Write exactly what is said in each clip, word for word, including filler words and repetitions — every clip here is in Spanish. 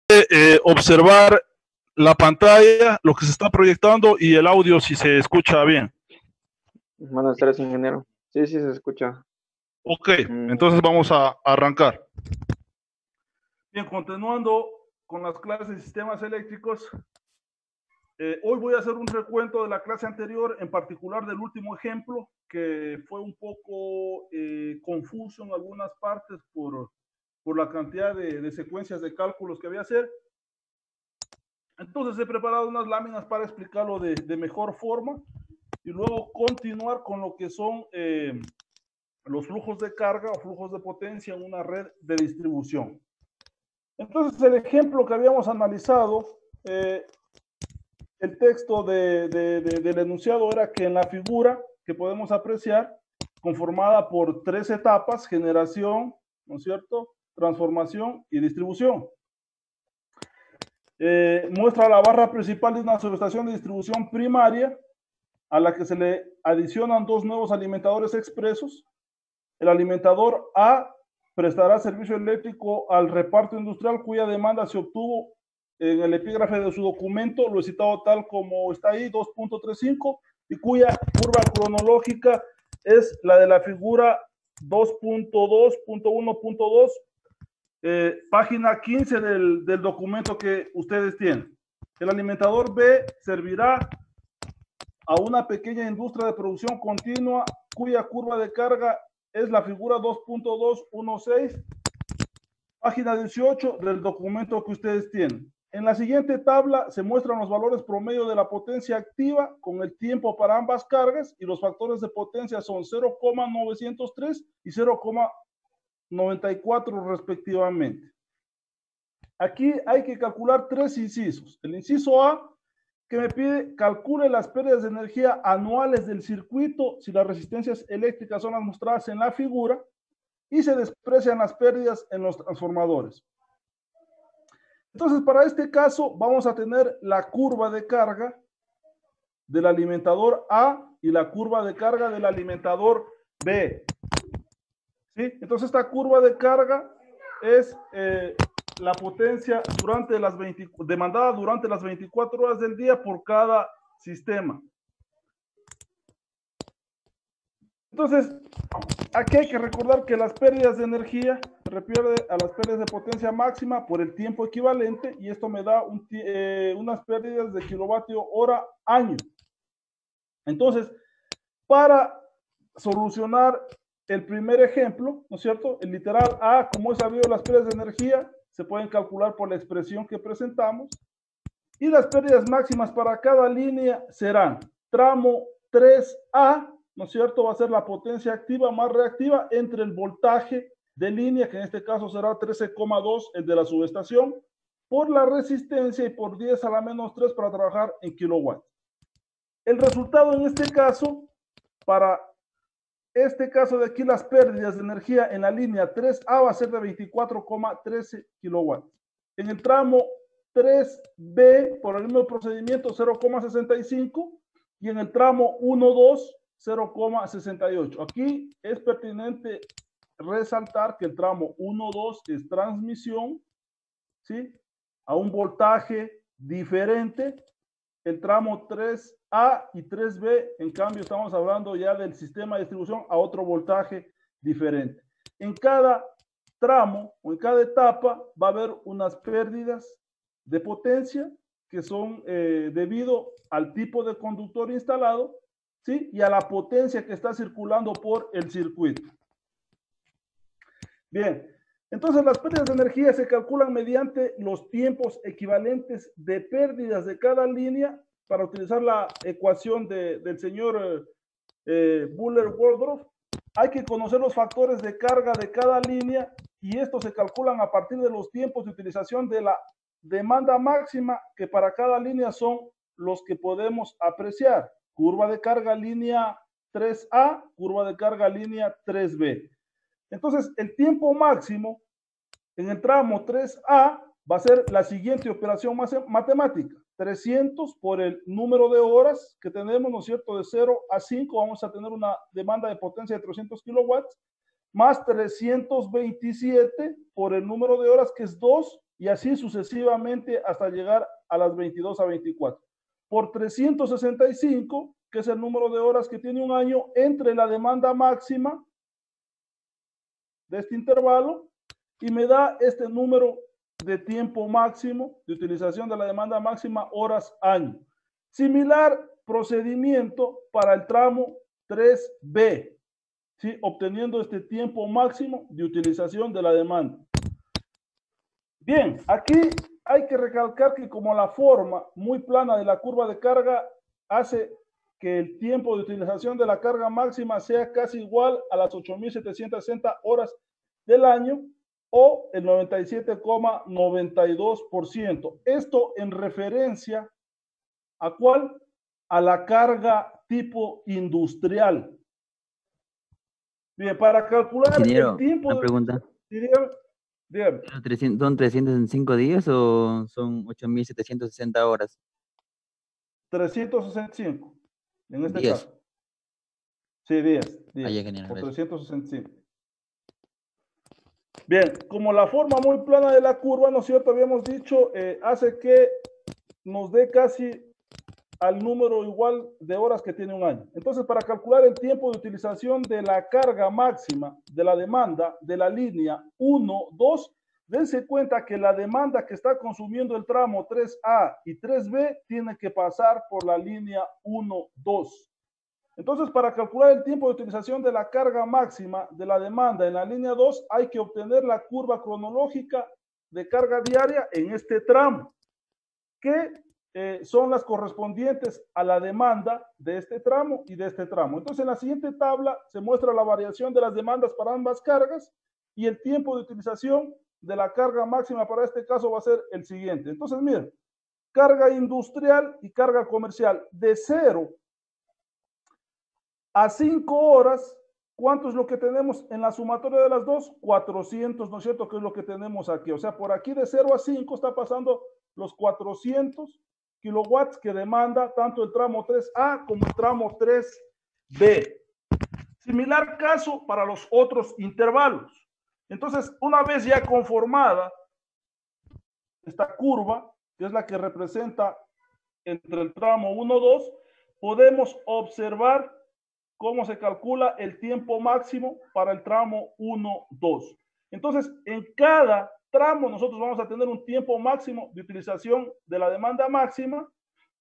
eh, observar la pantalla, lo que se está proyectando y el audio si se escucha bien. Buenas tardes, ingeniero. Sí, sí se escucha. Ok, mm. Entonces vamos a arrancar. Bien, continuando con las clases de sistemas eléctricos, eh, hoy voy a hacer un recuento de la clase anterior, en particular del último ejemplo, que fue un poco eh, confuso en algunas partes por, por la cantidad de, de secuencias de cálculos que había que hacer. Entonces he preparado unas láminas para explicarlo de, de mejor forma y luego continuar con lo que son eh, los flujos de carga o flujos de potencia en una red de distribución. Entonces el ejemplo que habíamos analizado, eh, el texto de, de, de, del enunciado era que en la figura que podemos apreciar, conformada por tres etapas, generación, ¿no es cierto?, transformación y distribución. Eh, muestra la barra principal de una subestación de distribución primaria a la que se le adicionan dos nuevos alimentadores expresos. El alimentador A prestará servicio eléctrico al reparto industrial cuya demanda se obtuvo en el epígrafe de su documento, lo he citado tal como está ahí, dos punto treinta y cinco, y cuya curva cronológica es la de la figura dos punto dos punto uno punto dos, eh, página quince del, del documento que ustedes tienen. El alimentador B servirá a una pequeña industria de producción continua cuya curva de carga es la figura dos punto dos punto dieciséis, página dieciocho del documento que ustedes tienen. En la siguiente tabla se muestran los valores promedio de la potencia activa con el tiempo para ambas cargas y los factores de potencia son cero coma novecientos tres y cero coma noventa y cuatro respectivamente. Aquí hay que calcular tres incisos. El inciso A, que me pide calcule las pérdidas de energía anuales del circuito si las resistencias eléctricas son las mostradas en la figura y se desprecian las pérdidas en los transformadores. Entonces, para este caso, vamos a tener la curva de carga del alimentador A y la curva de carga del alimentador B. ¿Sí? Entonces, esta curva de carga es eh, la potencia durante las veinte, demandada durante las veinticuatro horas del día por cada sistema. Entonces, aquí hay que recordar que las pérdidas de energía se refiere a las pérdidas de potencia máxima por el tiempo equivalente y esto me da un, eh, unas pérdidas de kilovatio hora año. Entonces, para solucionar el primer ejemplo, ¿no es cierto? El literal A, como he sabido las pérdidas de energía, se pueden calcular por la expresión que presentamos. Y las pérdidas máximas para cada línea serán tramo tres A, ¿no es cierto? Va a ser la potencia activa más reactiva entre el voltaje de línea, que en este caso será trece coma dos, el de la subestación, por la resistencia y por diez a la menos tres para trabajar en kilowatts. El resultado en este caso, para este caso de aquí, las pérdidas de energía en la línea tres A va a ser de veinticuatro coma trece kilowatts. En el tramo tres B, por el mismo procedimiento, cero coma sesenta y cinco, y en el tramo uno dos, cero coma sesenta y ocho. Aquí es pertinente resaltar que el tramo uno dos es transmisión, ¿sí?, a un voltaje diferente. El tramo tres A y tres B, en cambio, estamos hablando ya del sistema de distribución a otro voltaje diferente. En cada tramo o en cada etapa va a haber unas pérdidas de potencia que son eh, debido al tipo de conductor instalado, ¿sí?, y a la potencia que está circulando por el circuito. Bien, entonces las pérdidas de energía se calculan mediante los tiempos equivalentes de pérdidas de cada línea para utilizar la ecuación de, del señor eh, Buhler-Waldorf. Hay que conocer los factores de carga de cada línea y estos se calculan a partir de los tiempos de utilización de la demanda máxima, que para cada línea son los que podemos apreciar. Curva de carga línea tres A, curva de carga línea tres B. Entonces, el tiempo máximo en el tramo tres A va a ser la siguiente operación matemática. trescientos por el número de horas que tenemos, ¿no es cierto? De cero a cinco vamos a tener una demanda de potencia de trescientos kilowatts, más trescientos veintisiete por el número de horas, que es dos, y así sucesivamente hasta llegar a las veintidós a veinticuatro. Por trescientos sesenta y cinco, que es el número de horas que tiene un año, entre la demanda máxima de este intervalo y me da este número de tiempo máximo de utilización de la demanda máxima horas año. Similar procedimiento para el tramo tres B, ¿sí? Obteniendo este tiempo máximo de utilización de la demanda. Bien, aquí hay que recalcar que como la forma muy plana de la curva de carga hace que el tiempo de utilización de la carga máxima sea casi igual a las ocho mil setecientas sesenta horas del año o el noventa y siete coma noventa y dos por ciento. Esto en referencia ¿a cuál? A la carga tipo industrial. Bien, para calcular Ingeniero, el tiempo... una pregunta. De, dígame, dígame. ¿Son trescientos sesenta y cinco días o son ocho mil setecientas sesenta horas? trescientos sesenta y cinco, en este días. caso. Sí, días. días Ahí es genial, por trescientos sesenta y cinco. Bien, como la forma muy plana de la curva, ¿no es cierto? Habíamos dicho, eh, hace que nos dé casi al número igual de horas que tiene un año. Entonces, para calcular el tiempo de utilización de la carga máxima de la demanda de la línea uno, dos, dense cuenta que la demanda que está consumiendo el tramo tres A y tres B tiene que pasar por la línea uno, dos. Entonces, para calcular el tiempo de utilización de la carga máxima de la demanda en la línea dos, hay que obtener la curva cronológica de carga diaria en este tramo, que eh, son las correspondientes a la demanda de este tramo y de este tramo. Entonces, en la siguiente tabla se muestra la variación de las demandas para ambas cargas y el tiempo de utilización de la carga máxima para este caso va a ser el siguiente. Entonces, miren, carga industrial y carga comercial de cero a cinco horas, ¿cuánto es lo que tenemos en la sumatoria de las dos? cuatrocientos, ¿no es cierto? Que es lo que tenemos aquí. O sea, por aquí de cero a cinco está pasando los cuatrocientos kilowatts que demanda tanto el tramo tres A como el tramo tres B. Similar caso para los otros intervalos. Entonces, una vez ya conformada esta curva, que es la que representa entre el tramo uno, dos, podemos observar cómo se calcula el tiempo máximo para el tramo uno, dos. Entonces, en cada tramo nosotros vamos a tener un tiempo máximo de utilización de la demanda máxima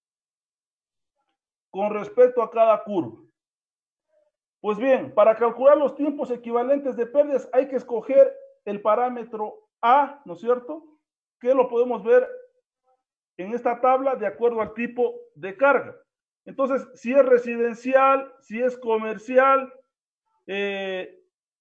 con respecto a cada curva. Pues bien, para calcular los tiempos equivalentes de pérdidas hay que escoger el parámetro A, ¿no es cierto? Que lo podemos ver en esta tabla de acuerdo al tipo de carga. Entonces, si es residencial, si es comercial, eh,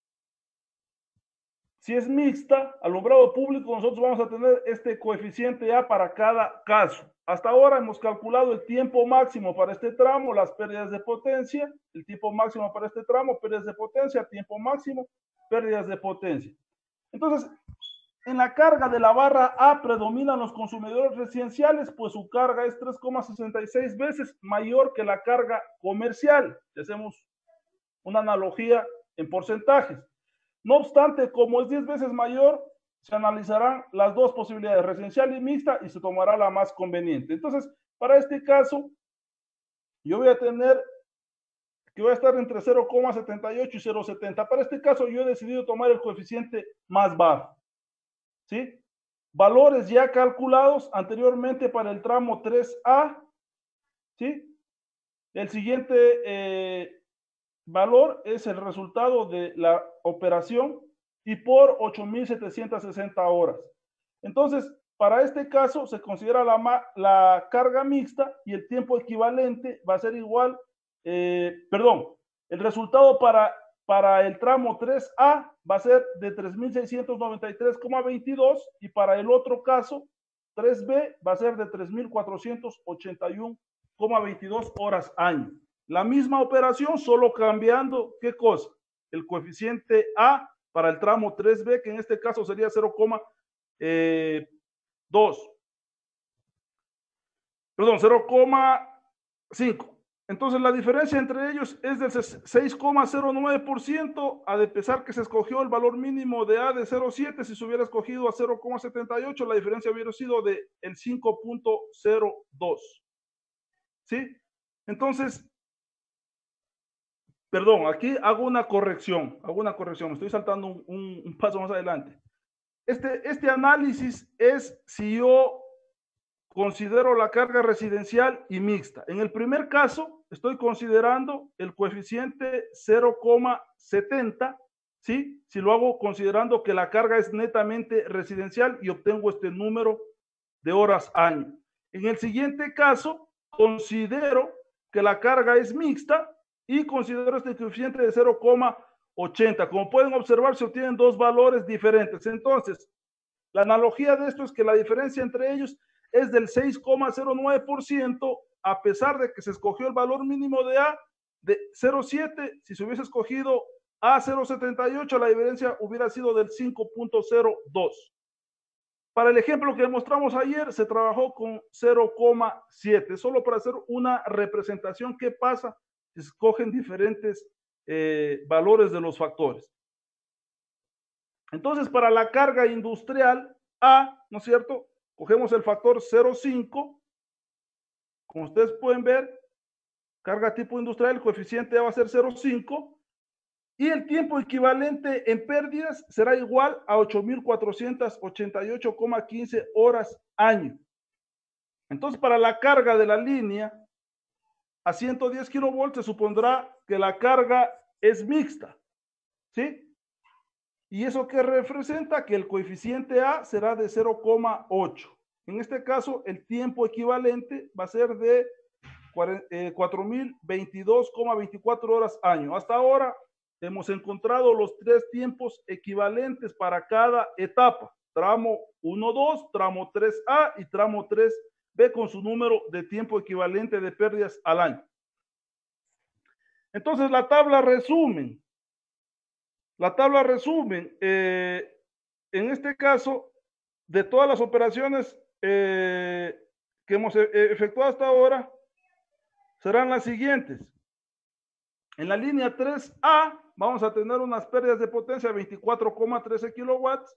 si es mixta, alumbrado público, nosotros vamos a tener este coeficiente A para cada caso. Hasta ahora hemos calculado el tiempo máximo para este tramo, las pérdidas de potencia, el tiempo máximo para este tramo, pérdidas de potencia, tiempo máximo, pérdidas de potencia. Entonces, en la carga de la barra A predominan los consumidores residenciales, pues su carga es tres coma sesenta y seis veces mayor que la carga comercial. Si hacemos una analogía en porcentajes. No obstante, como es diez veces mayor, se analizarán las dos posibilidades, residencial y mixta, y se tomará la más conveniente. Entonces, para este caso, yo voy a tener que va a estar entre cero coma setenta y ocho y cero coma setenta. Para este caso, yo he decidido tomar el coeficiente más bajo. ¿Sí? Valores ya calculados anteriormente para el tramo tres A, ¿sí? El siguiente eh, valor es el resultado de la operación y por ocho mil setecientas sesenta horas. Entonces, para este caso se considera la, la carga mixta y el tiempo equivalente va a ser igual, eh, perdón, el resultado para Para el tramo tres A va a ser de tres mil seiscientos noventa y tres coma veintidós y para el otro caso, tres B, va a ser de tres mil cuatrocientos ochenta y uno coma veintidós horas año. La misma operación, solo cambiando, ¿qué cosa? El coeficiente A para el tramo tres B, que en este caso sería cero coma dos. Perdón, cero coma cinco. Entonces la diferencia entre ellos es del seis coma cero nueve por ciento, a de pesar que se escogió el valor mínimo de A de cero coma siete, si se hubiera escogido a cero coma setenta y ocho, la diferencia hubiera sido de el cinco punto cero dos. ¿Sí? Entonces, perdón, aquí hago una corrección, hago una corrección, me estoy saltando un, un, un paso más adelante. Este, este análisis es si yo considero la carga residencial y mixta. En el primer caso, estoy considerando el coeficiente cero coma setenta, ¿sí? Si lo hago considerando que la carga es netamente residencial y obtengo este número de horas año. En el siguiente caso, considero que la carga es mixta y considero este coeficiente de cero coma ochenta. Como pueden observar, se obtienen dos valores diferentes. Entonces, la analogía de esto es que la diferencia entre ellos es del seis coma cero nueve por ciento, a pesar de que se escogió el valor mínimo de A de cero coma siete. Si se hubiese escogido A cero coma setenta y ocho, la diferencia hubiera sido del cinco punto cero dos. Para el ejemplo que mostramos ayer, se trabajó con cero coma siete, solo para hacer una representación qué pasa si se escogen diferentes eh, valores de los factores. Entonces, para la carga industrial A, ¿no es cierto? Cogemos el factor cero coma cinco. Como ustedes pueden ver, carga tipo industrial, el coeficiente A va a ser cero coma cinco. Y el tiempo equivalente en pérdidas será igual a ocho mil cuatrocientos ochenta y ocho coma quince horas año. Entonces, para la carga de la línea a ciento diez kilovolts, se supondrá que la carga es mixta, ¿sí? ¿Y eso qué representa? Que el coeficiente A será de cero coma ocho. En este caso, el tiempo equivalente va a ser de cuatro mil veintidós coma veinticuatro horas año. Hasta ahora hemos encontrado los tres tiempos equivalentes para cada etapa. Tramo uno dos, tramo tres A y tramo tres B con su número de tiempo equivalente de pérdidas al año. Entonces, la tabla resumen. La tabla resumen, eh, en este caso, de todas las operaciones eh, que hemos efectuado hasta ahora, serán las siguientes. En la línea tres A vamos a tener unas pérdidas de potencia de veinticuatro coma trece kilowatts,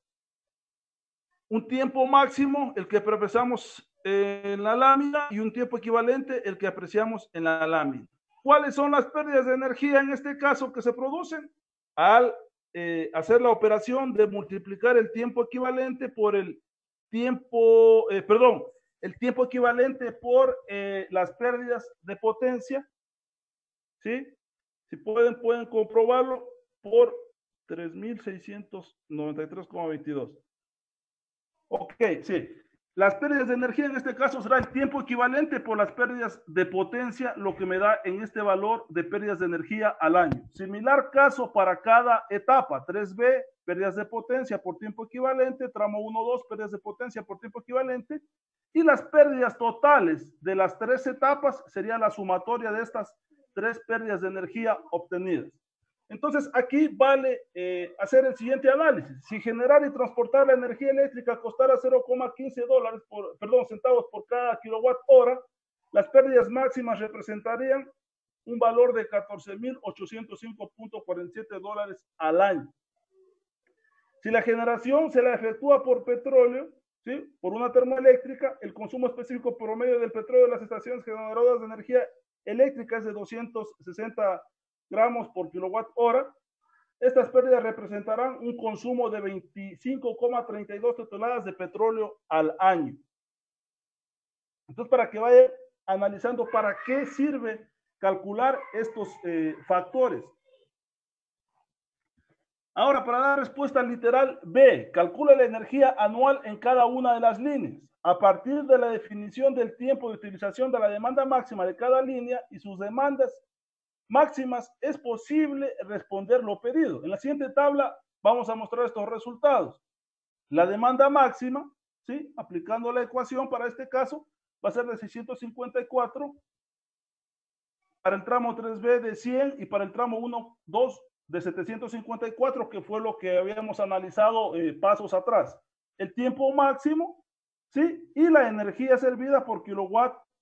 un tiempo máximo, el que apreciamos en la lámina, y un tiempo equivalente, el que apreciamos en la lámina. ¿Cuáles son las pérdidas de energía en este caso que se producen? Al eh, hacer la operación de multiplicar el tiempo equivalente por el tiempo, eh, perdón, el tiempo equivalente por eh, las pérdidas de potencia, ¿sí? Si pueden, pueden comprobarlo por tres mil seiscientos noventa y tres coma veintidós. Ok, sí. Las pérdidas de energía en este caso será el tiempo equivalente por las pérdidas de potencia, lo que me da en este valor de pérdidas de energía al año. Similar caso para cada etapa. tres B, pérdidas de potencia por tiempo equivalente. Tramo uno dos, pérdidas de potencia por tiempo equivalente. Y las pérdidas totales de las tres etapas sería la sumatoria de estas tres pérdidas de energía obtenidas. Entonces, aquí vale eh, hacer el siguiente análisis. Si generar y transportar la energía eléctrica costara cero coma quince dólares por, perdón, centavos por cada kilowatt hora, las pérdidas máximas representarían un valor de catorce mil ochocientos cinco punto cuarenta y siete dólares al año. Si la generación se la efectúa por petróleo, ¿sí?, por una termoeléctrica, el consumo específico promedio del petróleo de las estaciones generadoras de energía eléctrica es de doscientos sesenta gramos por kilowatt hora. Estas pérdidas representarán un consumo de veinticinco coma treinta y dos toneladas de petróleo al año. Entonces, para que vayan analizando para qué sirve calcular estos eh, factores. Ahora, para dar respuesta al literal B, calcula la energía anual en cada una de las líneas. A partir de la definición del tiempo de utilización de la demanda máxima de cada línea y sus demandas máximas, es posible responder lo pedido. En la siguiente tabla vamos a mostrar estos resultados. La demanda máxima, ¿sí?, aplicando la ecuación para este caso, va a ser de seiscientos cincuenta y cuatro, para el tramo tres B de cien y para el tramo uno dos de setecientos cincuenta y cuatro, que fue lo que habíamos analizado eh, pasos atrás. El tiempo máximo, ¿sí?, y la energía servida por kilowatt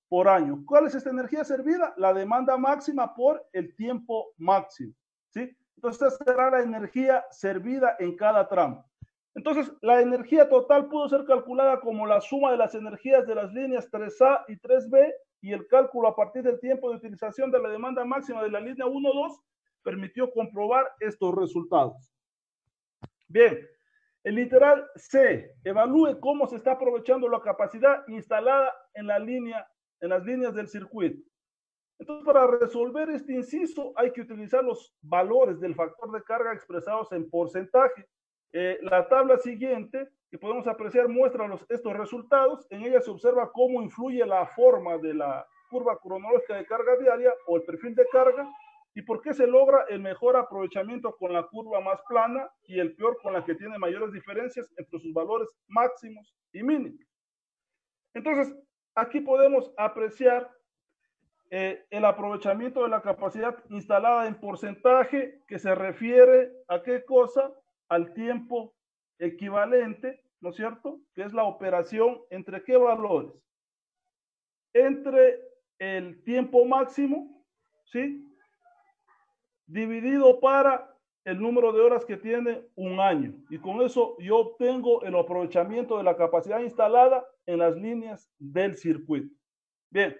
por año. ¿Cuál es esta energía servida? La demanda máxima por el tiempo máximo, ¿sí? Entonces, esta será la energía servida en cada tramo. Entonces, la energía total pudo ser calculada como la suma de las energías de las líneas tres A y tres B, y el cálculo a partir del tiempo de utilización de la demanda máxima de la línea uno dos permitió comprobar estos resultados. Bien, el literal C, evalúe cómo se está aprovechando la capacidad instalada en la línea, en las líneas del circuito. Entonces, para resolver este inciso hay que utilizar los valores del factor de carga expresados en porcentaje. Eh, la tabla siguiente que podemos apreciar muestra los, estos resultados. En ella se observa cómo influye la forma de la curva cronológica de carga diaria o el perfil de carga y por qué se logra el mejor aprovechamiento con la curva más plana y el peor con la que tiene mayores diferencias entre sus valores máximos y mínimos. Entonces, aquí podemos apreciar eh, el aprovechamiento de la capacidad instalada en porcentaje, que se refiere a qué cosa, al tiempo equivalente, ¿no es cierto? Que es la operación entre qué valores, entre el tiempo máximo, ¿sí? Dividido para el número de horas que tiene un año. Y con eso yo obtengo el aprovechamiento de la capacidad instalada en las líneas del circuito. Bien.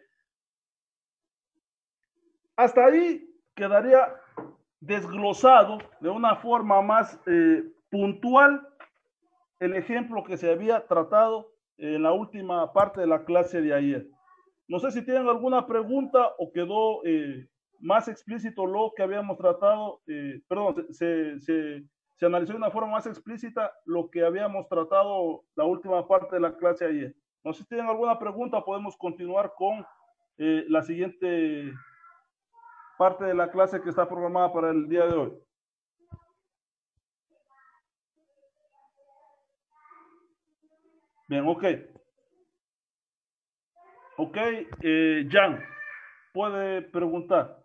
Hasta ahí quedaría desglosado de una forma más eh, puntual el ejemplo que se había tratado en la última parte de la clase de ayer. No sé si tienen alguna pregunta o quedó eh, más explícito lo que habíamos tratado, eh, perdón, se, se, se analizó de una forma más explícita lo que habíamos tratado la última parte de la clase de ayer. No sé si tienen alguna pregunta, podemos continuar con eh, la siguiente parte de la clase que está programada para el día de hoy. Bien, ok. Ok, eh, Jan, puede preguntar.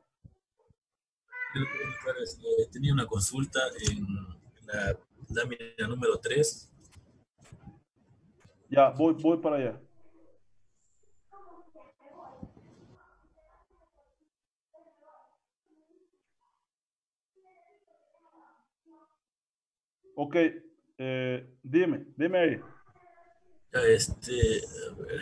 Eh, tenía una consulta en la lámina número tres. Ya, voy, voy para allá. Ok, eh, dime, dime ahí. Ya, este, a ver.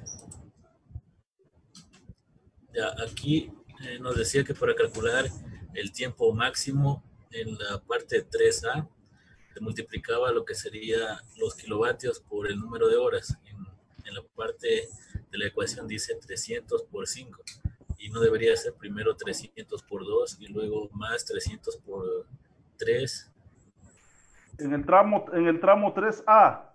Ya, aquí eh, nos decía que para calcular el tiempo máximo en la parte tres A, se multiplicaba lo que sería los kilovatios por el número de horas. En, en la parte de la ecuación dice trescientos por cinco. Y no debería ser primero trescientos por dos y luego más trescientos por tres. En el tramo, en el tramo tres A.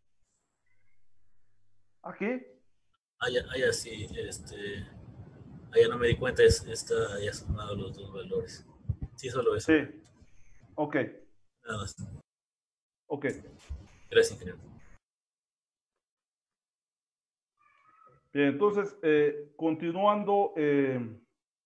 ¿Aquí? Ah, ya, ah, ya sí, este, ah, ya no me di cuenta, es, está ya sumado los dos valores. Sí, solo eso. Sí. Ok. Nada más. Ok. Gracias, ingeniero. Bien, entonces, eh, continuando, eh,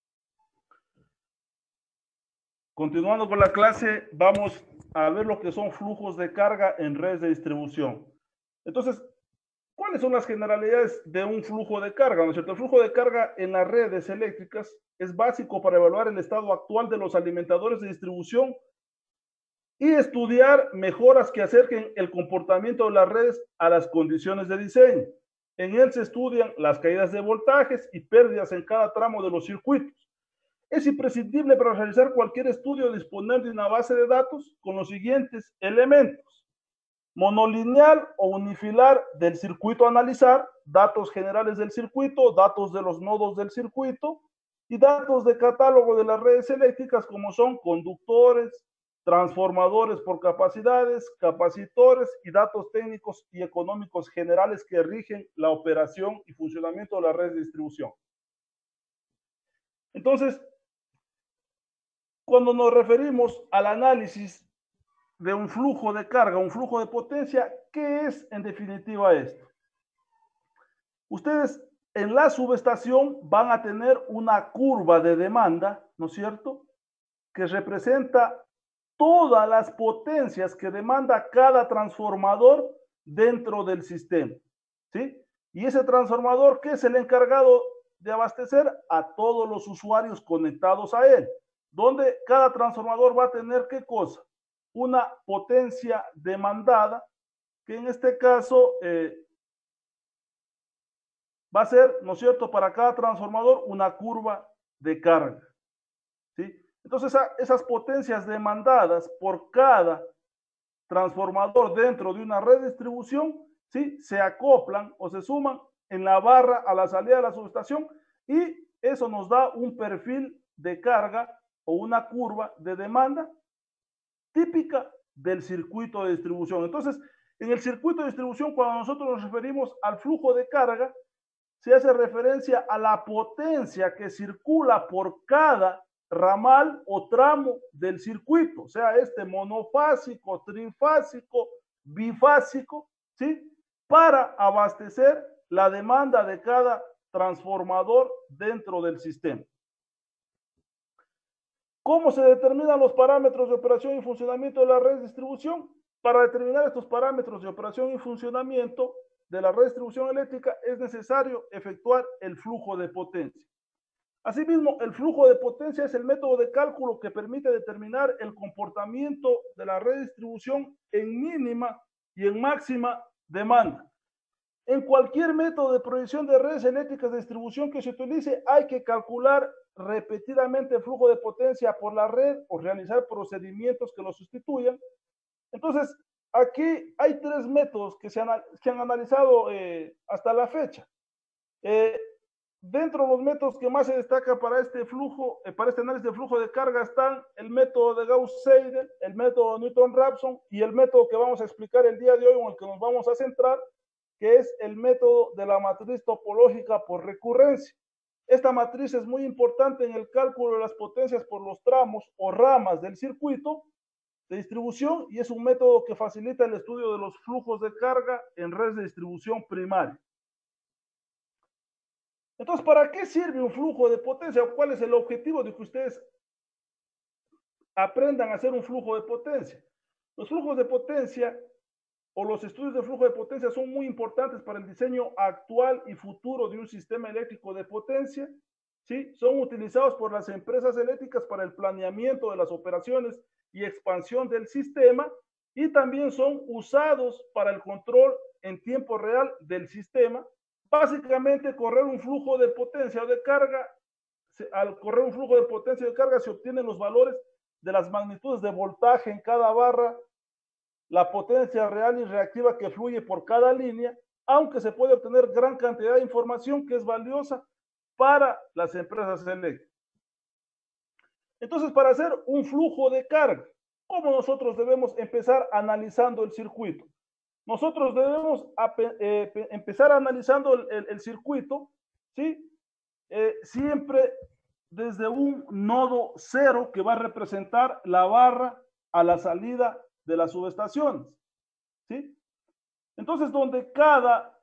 continuando con la clase, vamos a ver lo que son flujos de carga en redes de distribución. Entonces, ¿cuáles son las generalidades de un flujo de carga? ¿No es cierto? El flujo de carga en las redes eléctricas es básico para evaluar el estado actual de los alimentadores de distribución y estudiar mejoras que acerquen el comportamiento de las redes a las condiciones de diseño. En él se estudian las caídas de voltajes y pérdidas en cada tramo de los circuitos. Es imprescindible para realizar cualquier estudio disponer de una base de datos con los siguientes elementos: monolineal o unifilar del circuito a analizar, datos generales del circuito, datos de los nodos del circuito y datos de catálogo de las redes eléctricas como son conductores, transformadores por capacidades, capacitores y datos técnicos y económicos generales que rigen la operación y funcionamiento de la red de distribución. Entonces, cuando nos referimos al análisis de un flujo de carga, un flujo de potencia, ¿qué es en definitiva esto? Ustedes en la subestación van a tener una curva de demanda, ¿no es cierto?, que representa todas las potencias que demanda cada transformador dentro del sistema, ¿sí? Y ese transformador, ¿qué es el encargado de abastecer? A todos los usuarios conectados a él, donde cada transformador va a tener, ¿qué cosa? Una potencia demandada, que en este caso eh, va a ser, ¿no es cierto?, para cada transformador una curva de carga, ¿sí? Entonces, a, esas potencias demandadas por cada transformador dentro de una red de distribución, ¿sí?, se acoplan o se suman en la barra a la salida de la subestación, y eso nos da un perfil de carga o una curva de demanda típica del circuito de distribución. Entonces, en el circuito de distribución, cuando nosotros nos referimos al flujo de carga, se hace referencia a la potencia que circula por cada ramal o tramo del circuito, sea este monofásico, trifásico, bifásico, ¿sí?, para abastecer la demanda de cada transformador dentro del sistema. ¿Cómo se determinan los parámetros de operación y funcionamiento de la red de distribución? Para determinar estos parámetros de operación y funcionamiento de la red de distribución eléctrica es necesario efectuar el flujo de potencia. Asimismo, el flujo de potencia es el método de cálculo que permite determinar el comportamiento de la red de distribución en mínima y en máxima demanda. En cualquier método de proyección de redes eléctricas de distribución que se utilice, hay que calcular repetidamente el flujo de potencia por la red o realizar procedimientos que lo sustituyan. Entonces, aquí hay tres métodos que se han, que han analizado eh, hasta la fecha. Eh, dentro de los métodos que más se destaca para este flujo, eh, para este análisis de flujo de carga, están el método de Gauss-Seidel, el método Newton-Raphson y el método que vamos a explicar el día de hoy, en el que nos vamos a centrar, que es el método de la matriz topológica por recurrencia. Esta matriz es muy importante en el cálculo de las potencias por los tramos o ramas del circuito de distribución, y es un método que facilita el estudio de los flujos de carga en redes de distribución primaria. Entonces, ¿para qué sirve un flujo de potencia? ¿Cuál es el objetivo de que ustedes aprendan a hacer un flujo de potencia? Los flujos de potencia o los estudios de flujo de potencia son muy importantes para el diseño actual y futuro de un sistema eléctrico de potencia, ¿sí? Son utilizados por las empresas eléctricas para el planeamiento de las operaciones y expansión del sistema, y también son usados para el control en tiempo real del sistema. Básicamente, correr un flujo de potencia o de carga, al correr un flujo de potencia o de carga se obtienen los valores de las magnitudes de voltaje en cada barra, la potencia real y reactiva que fluye por cada línea, aunque se puede obtener gran cantidad de información que es valiosa para las empresas eléctricas. Entonces, para hacer un flujo de carga, ¿cómo nosotros debemos empezar analizando el circuito? Nosotros debemos eh, empezar analizando el, el, el circuito, ¿sí? Eh, siempre desde un nodo cero que va a representar la barra a la salida de las subestaciones, ¿sí? Entonces, donde cada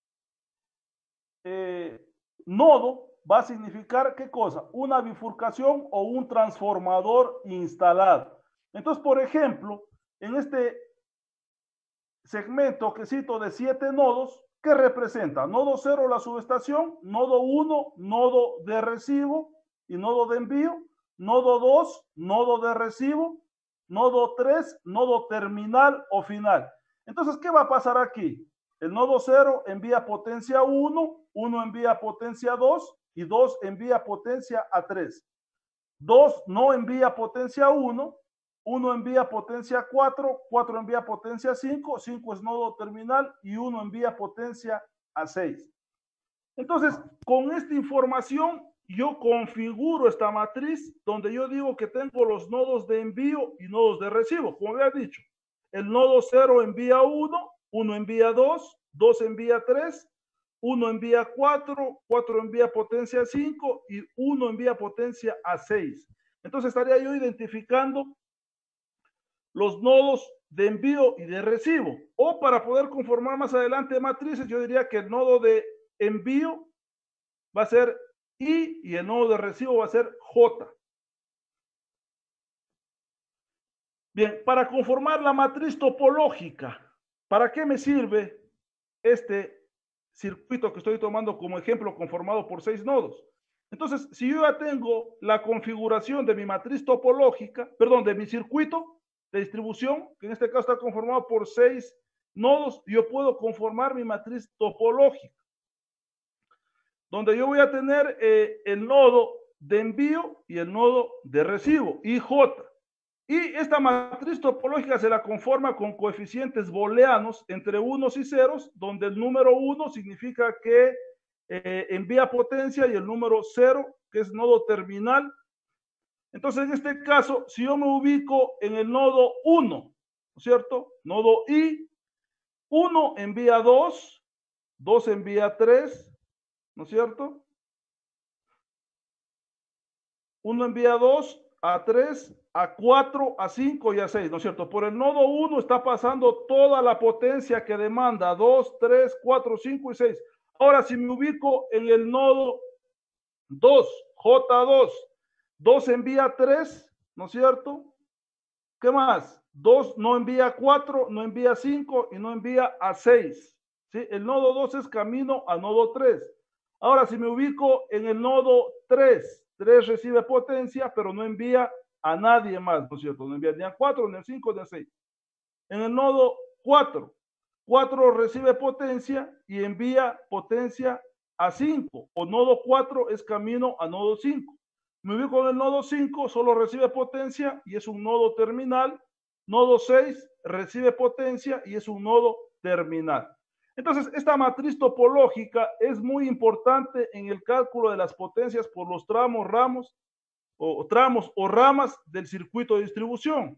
eh, nodo va a significar, ¿qué cosa? Una bifurcación o un transformador instalado. Entonces, por ejemplo, en este segmento que cito de siete nodos, ¿qué representa? Nodo cero, la subestación; nodo uno, nodo de recibo y nodo de envío; nodo dos, nodo de recibo; nodo tres, nodo terminal o final. Entonces, ¿qué va a pasar aquí? El nodo cero envía potencia uno, uno envía potencia dos y dos envía potencia a tres. dos no envía potencia uno, uno envía potencia cuatro, cuatro envía potencia cinco, cinco es nodo terminal y uno envía potencia a seis. Entonces, con esta información, yo configuro esta matriz donde yo digo que tengo los nodos de envío y nodos de recibo. Como había dicho, el nodo cero envía uno, uno envía dos, dos envía tres, uno envía cuatro, cuatro envía potencia cinco y uno envía potencia a seis. Entonces estaría yo identificando los nodos de envío y de recibo. O para poder conformar más adelante matrices, yo diría que el nodo de envío va a ser I y el nodo de recibo va a ser J. Bien, para conformar la matriz topológica, ¿para qué me sirve este circuito que estoy tomando como ejemplo conformado por seis nodos. Entonces, si yo ya tengo la configuración de mi matriz topológica, perdón, de mi circuito de distribución, que en este caso está conformado por seis nodos, yo puedo conformar mi matriz topológica, donde yo voy a tener eh, el nodo de envío y el nodo de recibo, I J. Y esta matriz topológica se la conforma con coeficientes booleanos entre unos y ceros, donde el número uno significa que eh, envía potencia y el número cero, que es nodo terminal. Entonces, en este caso, si yo me ubico en el nodo uno, ¿no es cierto? Nodo I, uno envía dos, dos envía tres, ¿no es cierto? uno envía dos, a tres, a cuatro, a cinco y a seis, ¿no es cierto? Por el nodo uno está pasando toda la potencia que demanda dos, tres, cuatro, cinco y seis. Ahora, si me ubico en el nodo dos, J dos, dos envía tres, ¿no es cierto? ¿Qué más? dos no envía cuatro, no envía cinco y no envía a seis. ¿Sí? El nodo dos es camino a nodo tres. Ahora, si me ubico en el nodo tres, tres recibe potencia, pero no envía a nadie más, ¿no es cierto? No envía ni a cuatro, ni a cinco, ni a seis. En el nodo cuatro, cuatro recibe potencia y envía potencia a cinco, o nodo cuatro es camino a nodo cinco. Me ubico en el nodo cinco, solo recibe potencia y es un nodo terminal. Nodo seis recibe potencia y es un nodo terminal. Entonces, esta matriz topológica es muy importante en el cálculo de las potencias por los tramos, ramos, o tramos o ramas del circuito de distribución.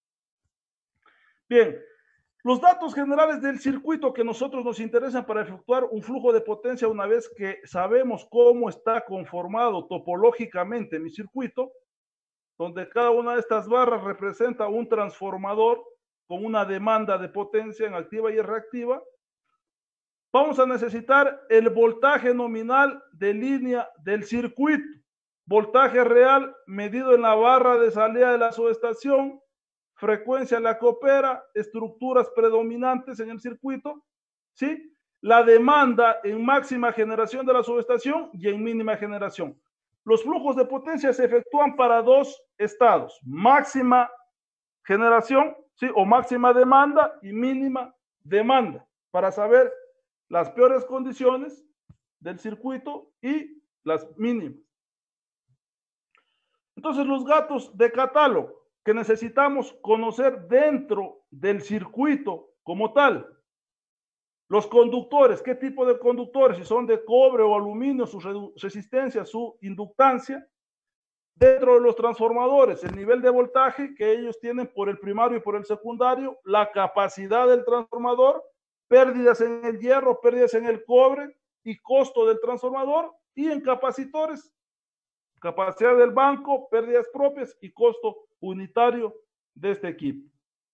Bien, los datos generales del circuito que nosotros nos interesan para efectuar un flujo de potencia una vez que sabemos cómo está conformado topológicamente mi circuito, donde cada una de estas barras representa un transformador con una demanda de potencia en activa y en reactiva. Vamos a necesitar el voltaje nominal de línea del circuito, voltaje real medido en la barra de salida de la subestación, frecuencia la que opera, estructuras predominantes en el circuito, ¿sí? La demanda en máxima generación de la subestación y en mínima generación. Los flujos de potencia se efectúan para dos estados, máxima generación, ¿sí? O máxima demanda y mínima demanda, para saber las peores condiciones del circuito y las mínimas. Entonces, los datos de catálogo que necesitamos conocer dentro del circuito como tal. Los conductores, ¿qué tipo de conductores? Si son de cobre o aluminio, su resistencia, su inductancia. Dentro de los transformadores, el nivel de voltaje que ellos tienen por el primario y por el secundario, la capacidad del transformador, pérdidas en el hierro, pérdidas en el cobre y costo del transformador, y en capacitores, capacidad del banco, pérdidas propias y costo unitario de este equipo.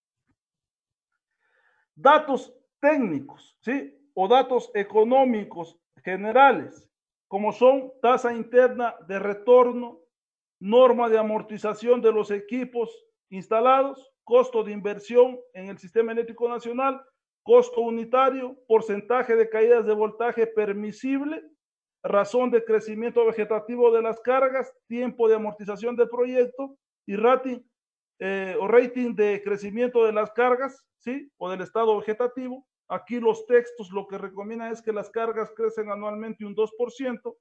Datos técnicos, ¿sí? O datos económicos generales, como son tasa interna de retorno, norma de amortización de los equipos instalados, costo de inversión en el sistema eléctrico nacional, costo unitario, porcentaje de caídas de voltaje permisible, razón de crecimiento vegetativo de las cargas, tiempo de amortización del proyecto y rating, eh, o rating de crecimiento de las cargas, ¿sí? O del estado vegetativo. Aquí los textos lo que recomiendan es que las cargas crecen anualmente un dos por ciento.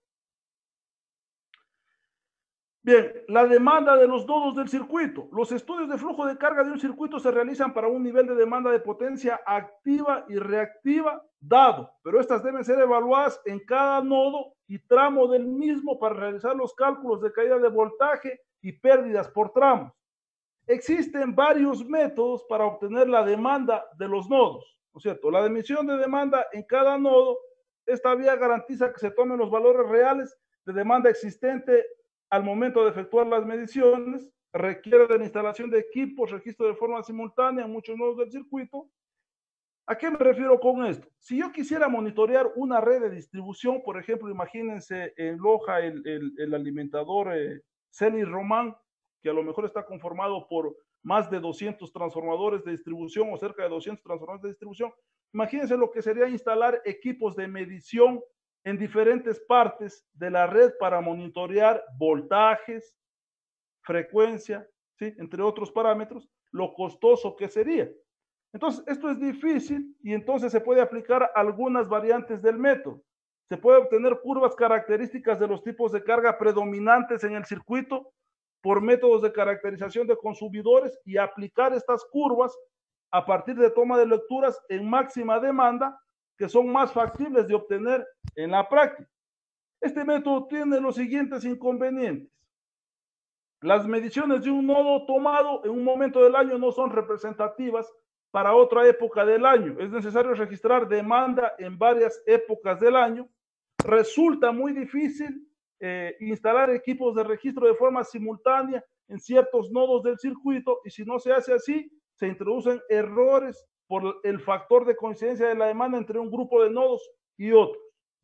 Bien, la demanda de los nodos del circuito. Los estudios de flujo de carga de un circuito se realizan para un nivel de demanda de potencia activa y reactiva dado, pero estas deben ser evaluadas en cada nodo y tramo del mismo para realizar los cálculos de caída de voltaje y pérdidas por tramos. Existen varios métodos para obtener la demanda de los nodos, ¿no es cierto? La emisión de demanda en cada nodo, esta vía garantiza que se tomen los valores reales de demanda existente al momento de efectuar las mediciones, requiere de la instalación de equipos, registro de forma simultánea en muchos nodos del circuito. ¿A qué me refiero con esto? Si yo quisiera monitorear una red de distribución, por ejemplo, imagínense en Loja el, el, el alimentador eh, Celis Román, que a lo mejor está conformado por más de doscientos transformadores de distribución o cerca de doscientos transformadores de distribución. Imagínense lo que sería instalar equipos de medición en diferentes partes de la red para monitorear voltajes, frecuencia, ¿sí? Entre otros parámetros, lo costoso que sería. Entonces, esto es difícil y entonces se puede aplicar algunas variantes del método. Se puede obtener curvas características de los tipos de carga predominantes en el circuito por métodos de caracterización de consumidores y aplicar estas curvas a partir de toma de lecturas en máxima demanda que son más factibles de obtener en la práctica. Este método tiene los siguientes inconvenientes. Las mediciones de un nodo tomado en un momento del año no son representativas para otra época del año. Es necesario registrar demanda en varias épocas del año. Resulta muy difícil eh, instalar equipos de registro de forma simultánea en ciertos nodos del circuito y si no se hace así, se introducen errores por el factor de coincidencia de la demanda entre un grupo de nodos y otros.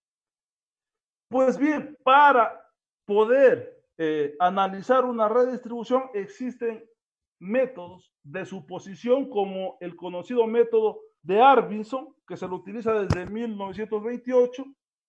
Pues bien, para poder eh, analizar una red de distribución existen métodos de suposición como el conocido método de Arvinson, que se lo utiliza desde mil novecientos veintiocho,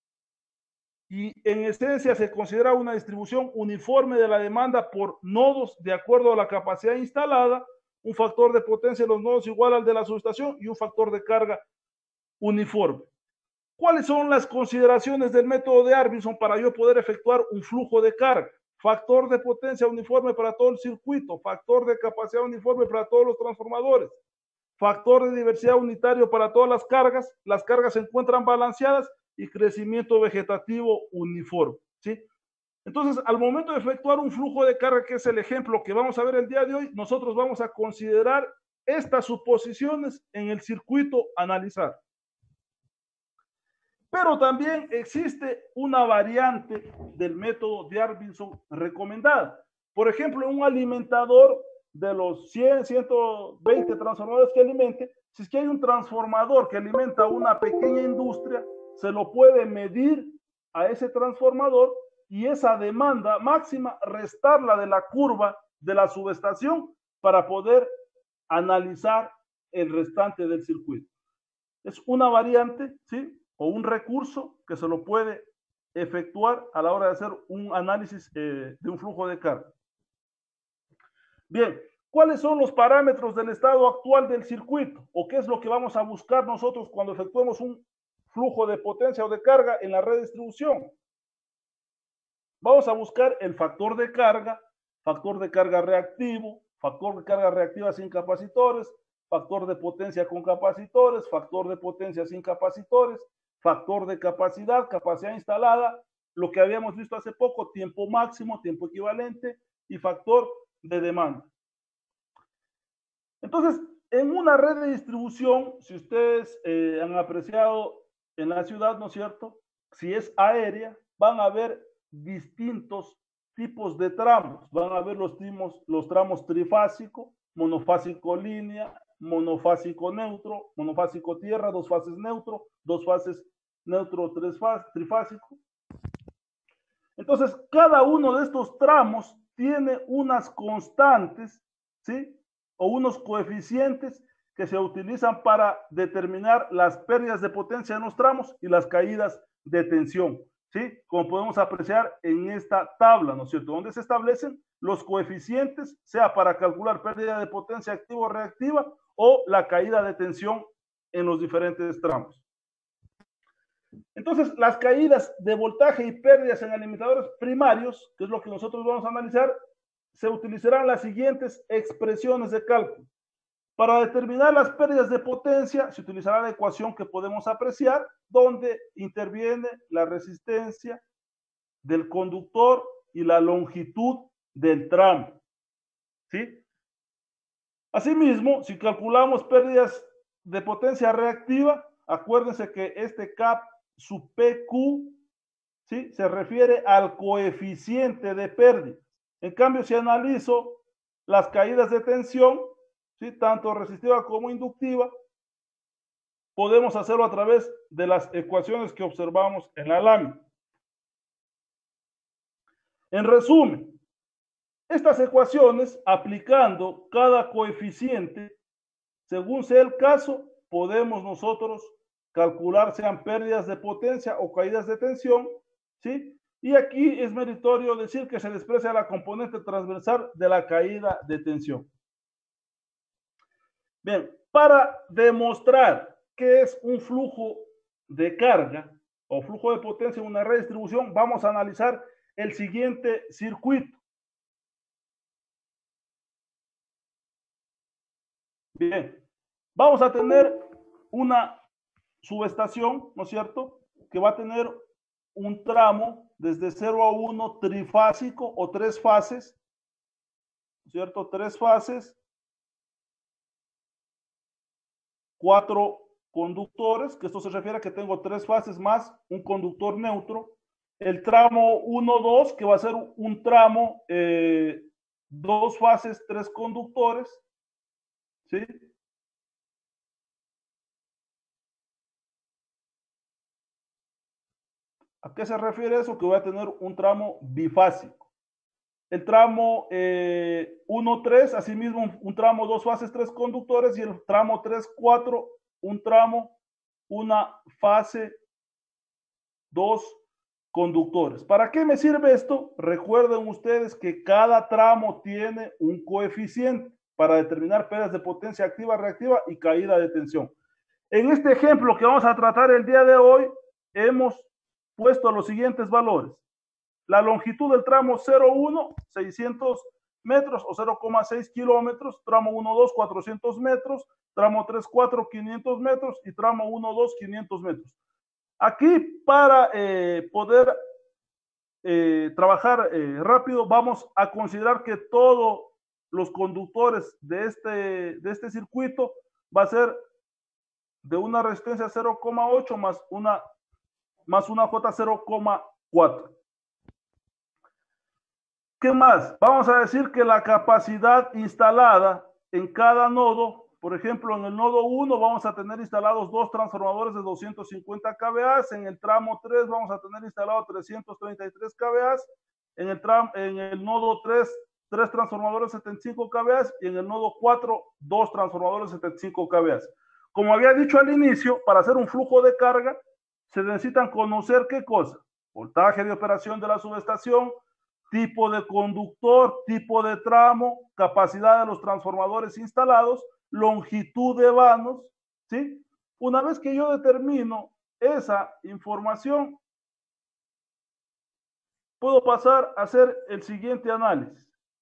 y en esencia se considera una distribución uniforme de la demanda por nodos de acuerdo a la capacidad instalada, un factor de potencia de los nodos igual al de la subestación y un factor de carga uniforme. ¿Cuáles son las consideraciones del método de Arvinson para yo poder efectuar un flujo de carga? Factor de potencia uniforme para todo el circuito, factor de capacidad uniforme para todos los transformadores, factor de diversidad unitario para todas las cargas, las cargas se encuentran balanceadas y crecimiento vegetativo uniforme, ¿sí? Entonces, al momento de efectuar un flujo de carga, que es el ejemplo que vamos a ver el día de hoy, nosotros vamos a considerar estas suposiciones en el circuito a analizar. Pero también existe una variante del método de Arvinson recomendada. Por ejemplo, un alimentador de los cien, ciento veinte transformadores que alimente, si es que hay un transformador que alimenta una pequeña industria, se lo puede medir a ese transformador y esa demanda máxima restarla de la curva de la subestación para poder analizar el restante del circuito. Es una variante, ¿sí? O un recurso que se lo puede efectuar a la hora de hacer un análisis eh, de un flujo de carga. Bien, ¿cuáles son los parámetros del estado actual del circuito? ¿O qué es lo que vamos a buscar nosotros cuando efectuemos un flujo de potencia o de carga en la red de distribución? Vamos a buscar el factor de carga, factor de carga reactivo, factor de carga reactiva sin capacitores, factor de potencia con capacitores, factor de potencia sin capacitores, factor de capacidad, capacidad instalada, lo que habíamos visto hace poco, tiempo máximo, tiempo equivalente y factor de demanda. Entonces, en una red de distribución, si ustedes eh, han apreciado en la ciudad, ¿no es cierto? Si es aérea, van a ver distintos tipos de tramos. Van a ver los, timos, los tramos trifásico, monofásico línea, monofásico neutro, monofásico tierra, dos fases neutro, dos fases neutro, tres fases, trifásico. Entonces, cada uno de estos tramos tiene unas constantes, ¿sí? O unos coeficientes que se utilizan para determinar las pérdidas de potencia en los tramos y las caídas de tensión, ¿sí? Como podemos apreciar en esta tabla, ¿no es cierto? Donde se establecen los coeficientes, sea para calcular pérdida de potencia activa o reactiva o la caída de tensión en los diferentes tramos. Entonces, las caídas de voltaje y pérdidas en alimentadores primarios, que es lo que nosotros vamos a analizar, se utilizarán las siguientes expresiones de cálculo. Para determinar las pérdidas de potencia, se utilizará la ecuación que podemos apreciar, donde interviene la resistencia del conductor y la longitud del tramo, ¿sí? Asimismo, si calculamos pérdidas de potencia reactiva, acuérdense que este K sub P Q, ¿sí? Se refiere al coeficiente de pérdida. En cambio, si analizo las caídas de tensión, ¿sí? Tanto resistiva como inductiva, podemos hacerlo a través de las ecuaciones que observamos en la lámina. En resumen, Estas ecuaciones, aplicando cada coeficiente, según sea el caso, podemos nosotros calcular sean pérdidas de potencia o caídas de tensión, ¿sí? Y aquí es meritorio decir que se desprecia la componente transversal de la caída de tensión. Bien, para demostrar qué es un flujo de carga o flujo de potencia en una red de distribución, vamos a analizar el siguiente circuito. Bien, vamos a tener una subestación, ¿no es cierto?, que va a tener un tramo desde cero a uno trifásico o tres fases, ¿no es cierto?, tres fases, cuatro conductores, que esto se refiere a que tengo tres fases más un conductor neutro. El tramo uno dos, que va a ser un tramo, eh, dos fases, tres conductores, ¿sí? ¿A qué se refiere eso? Que voy a tener un tramo bifásico. El tramo eh, uno tres, asimismo un, un tramo dos fases, tres conductores, y el tramo tres cuatro, un tramo, una fase, dos conductores. ¿Para qué me sirve esto? Recuerden ustedes que cada tramo tiene un coeficiente para determinar pérdidas de potencia activa, reactiva y caída de tensión. En este ejemplo que vamos a tratar el día de hoy, hemos puesto los siguientes valores. La longitud del tramo cero uno, seiscientos metros o cero coma seis kilómetros, tramo uno dos, cuatrocientos metros, tramo tres cuatro, quinientos metros y tramo uno dos, quinientos metros. Aquí, para eh, poder eh, trabajar eh, rápido, vamos a considerar que todos los conductores de este, de este circuito va a ser de una resistencia cero coma ocho más una, más una J cero coma cuatro. ¿Qué más? Vamos a decir que la capacidad instalada en cada nodo, por ejemplo, en el nodo uno vamos a tener instalados dos transformadores de doscientos cincuenta kVA, en el tramo tres vamos a tener instalado trescientos treinta y tres kVA, en el, tramo, en el nodo tres, tres transformadores de setenta y cinco kVA y en el nodo cuatro, dos transformadores de setenta y cinco kVA. Como había dicho al inicio, para hacer un flujo de carga se necesitan conocer qué cosa: voltaje de operación de la subestación, tipo de conductor, tipo de tramo, capacidad de los transformadores instalados, longitud de vanos, ¿sí? Una vez que yo determino esa información, puedo pasar a hacer el siguiente análisis.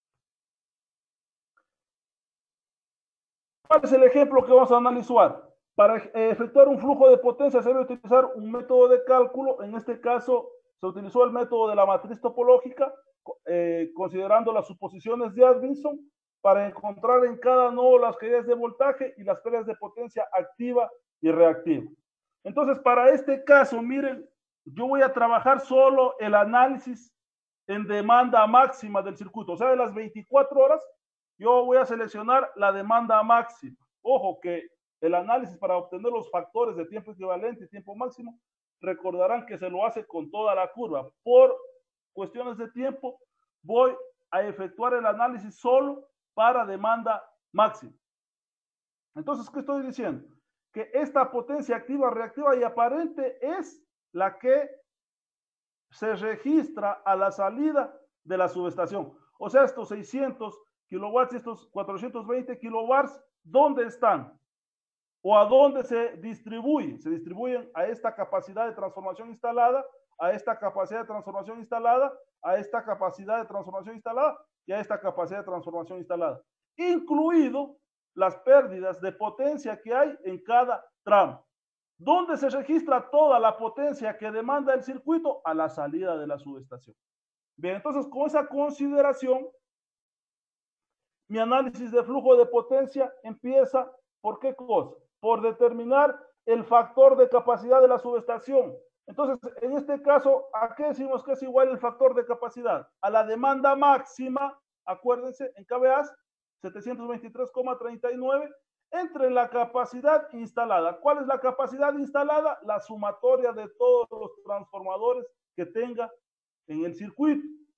¿Cuál es el ejemplo que vamos a analizar? Para efectuar un flujo de potencia se debe utilizar un método de cálculo. En este caso se utilizó el método de la matriz topológica, eh, considerando las suposiciones de Atkinson, para encontrar en cada nodo las caídas de voltaje y las pérdidas de potencia activa y reactiva. Entonces, para este caso, miren, yo voy a trabajar solo el análisis en demanda máxima del circuito. O sea, de las veinticuatro horas, yo voy a seleccionar la demanda máxima. Ojo que el análisis para obtener los factores de tiempo equivalente y tiempo máximo, recordarán que se lo hace con toda la curva. Por cuestiones de tiempo, voy a efectuar el análisis solo para demanda máxima. Entonces, ¿qué estoy diciendo? Que esta potencia activa, reactiva y aparente es la que se registra a la salida de la subestación. O sea, estos seiscientos kilowatts y estos cuatrocientos veinte kilowatts, ¿dónde están? ¿O a dónde se distribuyen? Se distribuyen a esta capacidad de transformación instalada, a esta capacidad de transformación instalada, a esta capacidad de transformación instalada y a esta capacidad de transformación instalada, incluido las pérdidas de potencia que hay en cada tramo. ¿Dónde se registra toda la potencia que demanda el circuito? A la salida de la subestación. Bien, entonces con esa consideración, mi análisis de flujo de potencia empieza ¿por qué cosa? Por determinar el factor de capacidad de la subestación. Entonces, en este caso, ¿a qué decimos que es igual el factor de capacidad? A la demanda máxima, acuérdense, en kVA, setecientos veintitrés coma treinta y nueve, entre la capacidad instalada. ¿Cuál es la capacidad instalada? La sumatoria de todos los transformadores que tenga en el circuito.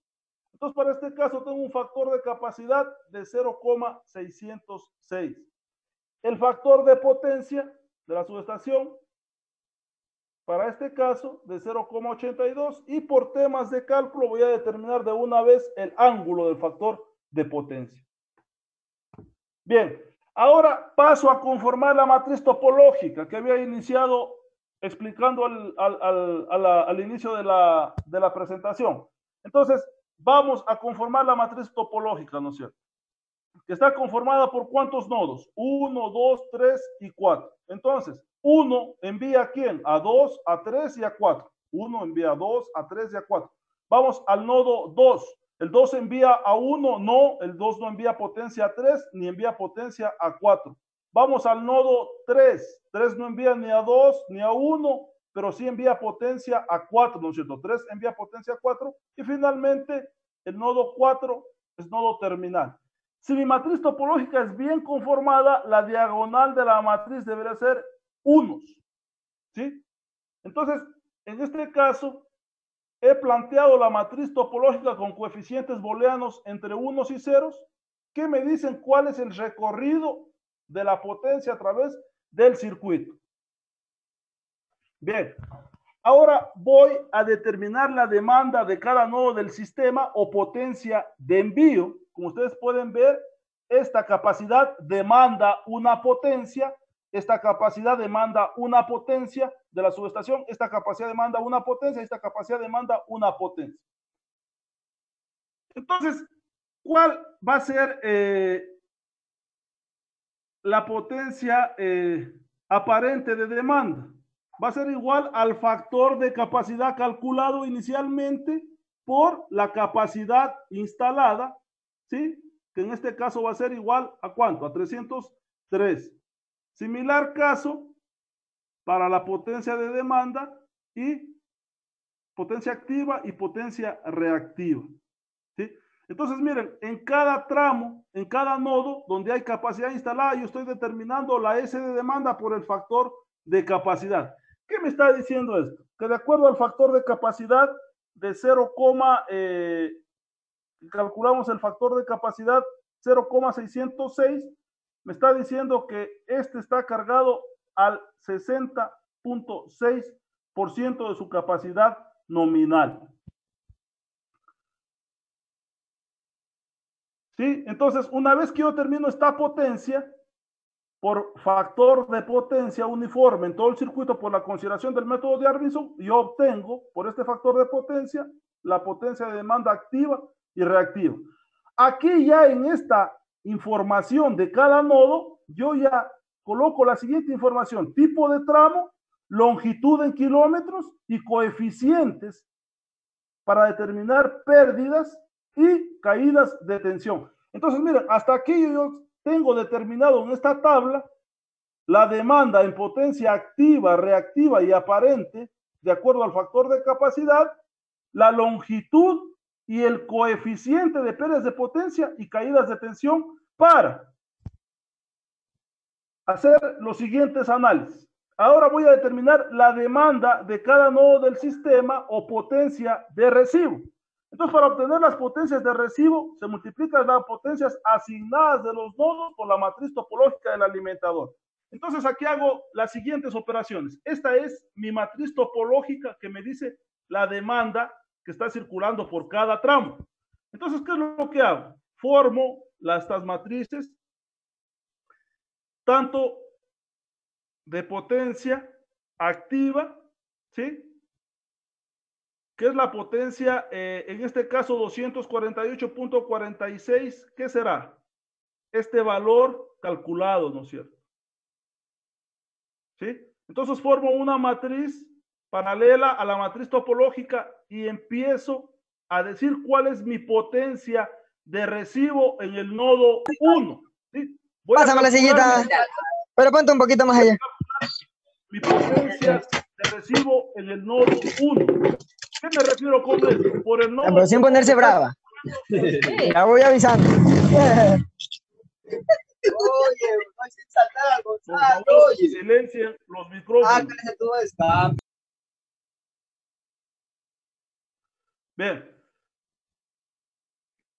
Entonces, para este caso tengo un factor de capacidad de cero coma seiscientos seis. El factor de potencia de la subestación, para este caso, de cero coma ochenta y dos. Y por temas de cálculo voy a determinar de una vez el ángulo del factor de potencia. Bien, ahora paso a conformar la matriz topológica que había iniciado explicando al, al, al, a la, al inicio de la, de la presentación. Entonces, vamos a conformar la matriz topológica, ¿no es cierto? Que está conformada por ¿cuántos nodos? uno, dos, tres y cuatro. Entonces, uno envía ¿a quién? A dos, a tres y a cuatro. uno envía a dos, a tres y a cuatro. Vamos al nodo dos. El dos envía a uno, no, el dos no envía potencia a tres, ni envía potencia a cuatro. Vamos al nodo tres. tres no envía ni a dos, ni a uno, pero sí envía potencia a cuatro, ¿no es cierto? tres envía potencia a cuatro. Y finalmente, el nodo cuatro es nodo terminal. Si mi matriz topológica es bien conformada, la diagonal de la matriz debería ser unos, ¿sí? Entonces, en este caso, he planteado la matriz topológica con coeficientes booleanos entre unos y ceros, que me dicen cuál es el recorrido de la potencia a través del circuito. Bien, ahora voy a determinar la demanda de cada nodo del sistema o potencia de envío. Como ustedes pueden ver, esta capacidad demanda una potencia, esta capacidad demanda una potencia de la subestación, esta capacidad demanda una potencia, esta capacidad demanda una potencia. Entonces, ¿cuál va a ser eh, la potencia eh, aparente de demanda? Va a ser igual al factor de capacidad calculado inicialmente por la capacidad instalada, ¿sí? Que en este caso va a ser igual a ¿cuánto? A trescientos tres. Similar caso para la potencia de demanda y potencia activa y potencia reactiva, ¿sí? Entonces, miren, en cada tramo, en cada nodo donde hay capacidad instalada, yo estoy determinando la S de demanda por el factor de capacidad. ¿Qué me está diciendo esto? Que de acuerdo al factor de capacidad de cero, eh, calculamos el factor de capacidad cero coma seiscientos seis, me está diciendo que este está cargado al sesenta punto seis por ciento de su capacidad nominal. ¿Sí? Entonces, una vez que yo termino esta potencia, por factor de potencia uniforme en todo el circuito por la consideración del método de Arvinson, yo obtengo, por este factor de potencia, la potencia de demanda activa y reactiva. Aquí ya en esta información de cada nodo, yo ya coloco la siguiente información: tipo de tramo, longitud en kilómetros y coeficientes para determinar pérdidas y caídas de tensión. Entonces, miren, hasta aquí yo tengo determinado en esta tabla la demanda en potencia activa, reactiva y aparente, de acuerdo al factor de capacidad, la longitud y el coeficiente de pérdidas de potencia y caídas de tensión para hacer los siguientes análisis. Ahora voy a determinar la demanda de cada nodo del sistema o potencia de recibo. Entonces, para obtener las potencias de recibo, se multiplican las potencias asignadas de los nodos por la matriz topológica del alimentador. Entonces, aquí hago las siguientes operaciones. Esta es mi matriz topológica que me dice la demanda que está circulando por cada tramo. Entonces, ¿qué es lo que hago? Formo las, estas matrices, tanto de potencia activa, ¿sí? ¿Qué es la potencia? Eh, en este caso, doscientos cuarenta y ocho punto cuarenta y seis. ¿Qué será? Este valor calculado, ¿no es cierto? ¿Sí? Entonces formo una matriz paralela a la matriz topológica y empiezo a decir cuál es mi potencia de recibo en el nodo uno. ¿Sí? Pásame la sillita, pero ponte un poquito más allá. Mi potencia de recibo en el nodo uno. ¿Qué me refiero con esto? Por el nodo. Pero sin ponerse brava. La voy avisando. Oye, no hay sin saltar al Gonzalo. Oye, silencien los micrófonos. Ah, cállate tú está. Bien.